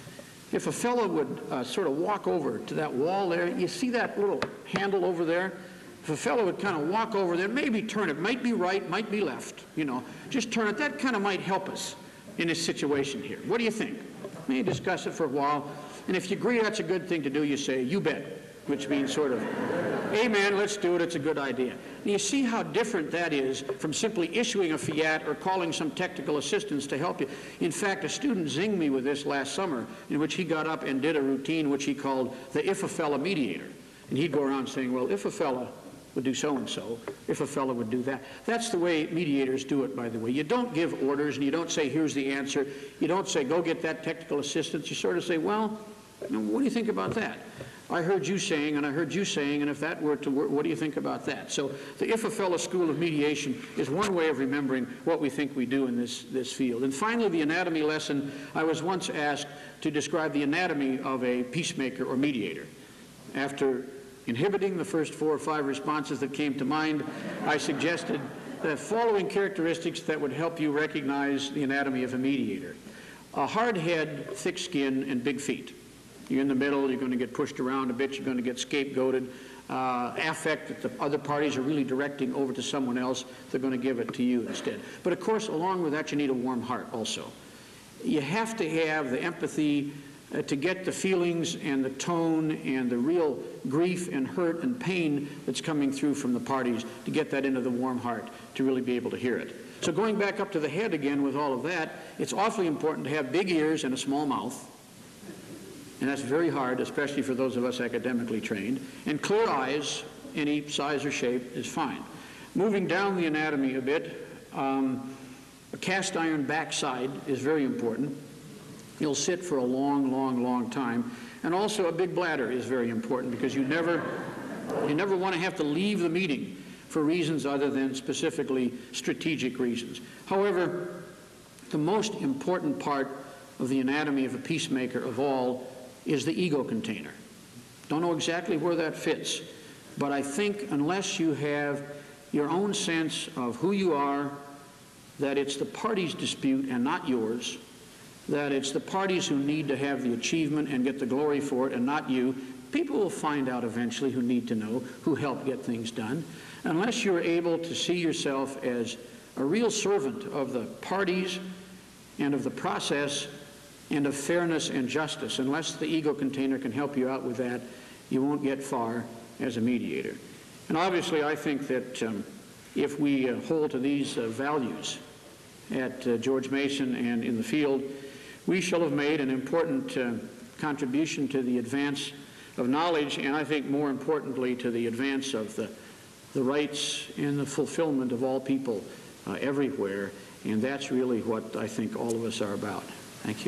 if a fellow would sort of walk over to that wall there, you see that little handle over there? If a fellow would kind of walk over there, maybe turn it, might be right, might be left, you know, just turn it, that kind of might help us in this situation here. What do you think? Maybe discuss it for a while, and if you agree that's a good thing to do, you say, you bet, which means sort of, amen, let's do it, it's a good idea. And you see how different that is from simply issuing a fiat or calling some technical assistance to help you. In fact, a student zinged me with this last summer, in which he got up and did a routine which he called the if a fella mediator. And he'd go around saying, well, if a fella would do so-and-so, if a fella would do that. That's the way mediators do it, by the way. You don't give orders and you don't say, here's the answer. You don't say, go get that technical assistance. You sort of say, well, what do you think about that? I heard you saying, and I heard you saying, and if that were to work, what do you think about that? So the If a Fella School of Mediation is one way of remembering what we think we do in this field. And finally, the anatomy lesson. I was once asked to describe the anatomy of a peacemaker or mediator. After inhibiting the first 4 or 5 responses that came to mind, I suggested the following characteristics that would help you recognize the anatomy of a mediator. A hard head, thick skin, and big feet. You're in the middle, you're going to get pushed around a bit, you're going to get scapegoated. Affect that the other parties are really directing over to someone else, they're going to give it to you instead. But of course, along with that, you need a warm heart also. You have to have the empathy to get the feelings and the tone and the real grief and hurt and pain that's coming through from the parties, to get that into the warm heart to really be able to hear it. So going back up to the head again with all of that, it's awfully important to have big ears and a small mouth. And that's very hard, especially for those of us academically trained. And clear eyes, any size or shape, is fine. Moving down the anatomy a bit, a cast iron backside is very important. You'll sit for a long, long, long time. And also a big bladder is very important, because you never want to have to leave the meeting for reasons other than specifically strategic reasons. However, the most important part of the anatomy of a peacemaker of all is the ego container. Don't know exactly where that fits, but I think unless you have your own sense of who you are, that it's the party's dispute and not yours, that it's the parties who need to have the achievement and get the glory for it and not you, people will find out eventually who need to know, who helped get things done. Unless you're able to see yourself as a real servant of the parties and of the process and of fairness and justice, unless the ego container can help you out with that, you won't get far as a mediator. And obviously, I think that if we hold to these values at George Mason and in the field, we shall have made an important contribution to the advance of knowledge, and I think more importantly to the advance of the rights and the fulfillment of all people everywhere, and that's really what I think all of us are about. Thank you.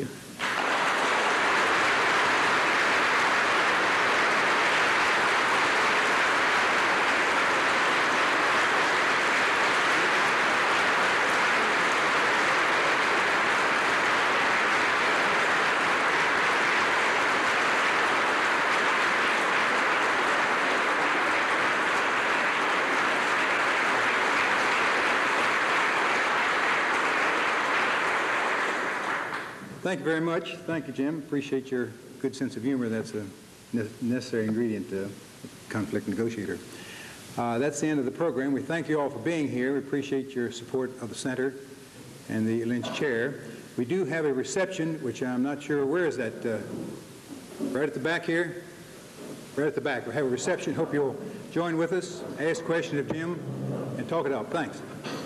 Thank you very much. Thank you, Jim. Appreciate your good sense of humor. That's a necessary ingredient to a conflict negotiator. That's the end of the program. We thank you all for being here. We appreciate your support of the Center and the Lynch Chair. We do have a reception, which I'm not sure, where is that? Right at the back here? Right at the back. We'll have a reception. Hope you'll join with us, ask questions of Jim, and talk it out. Thanks.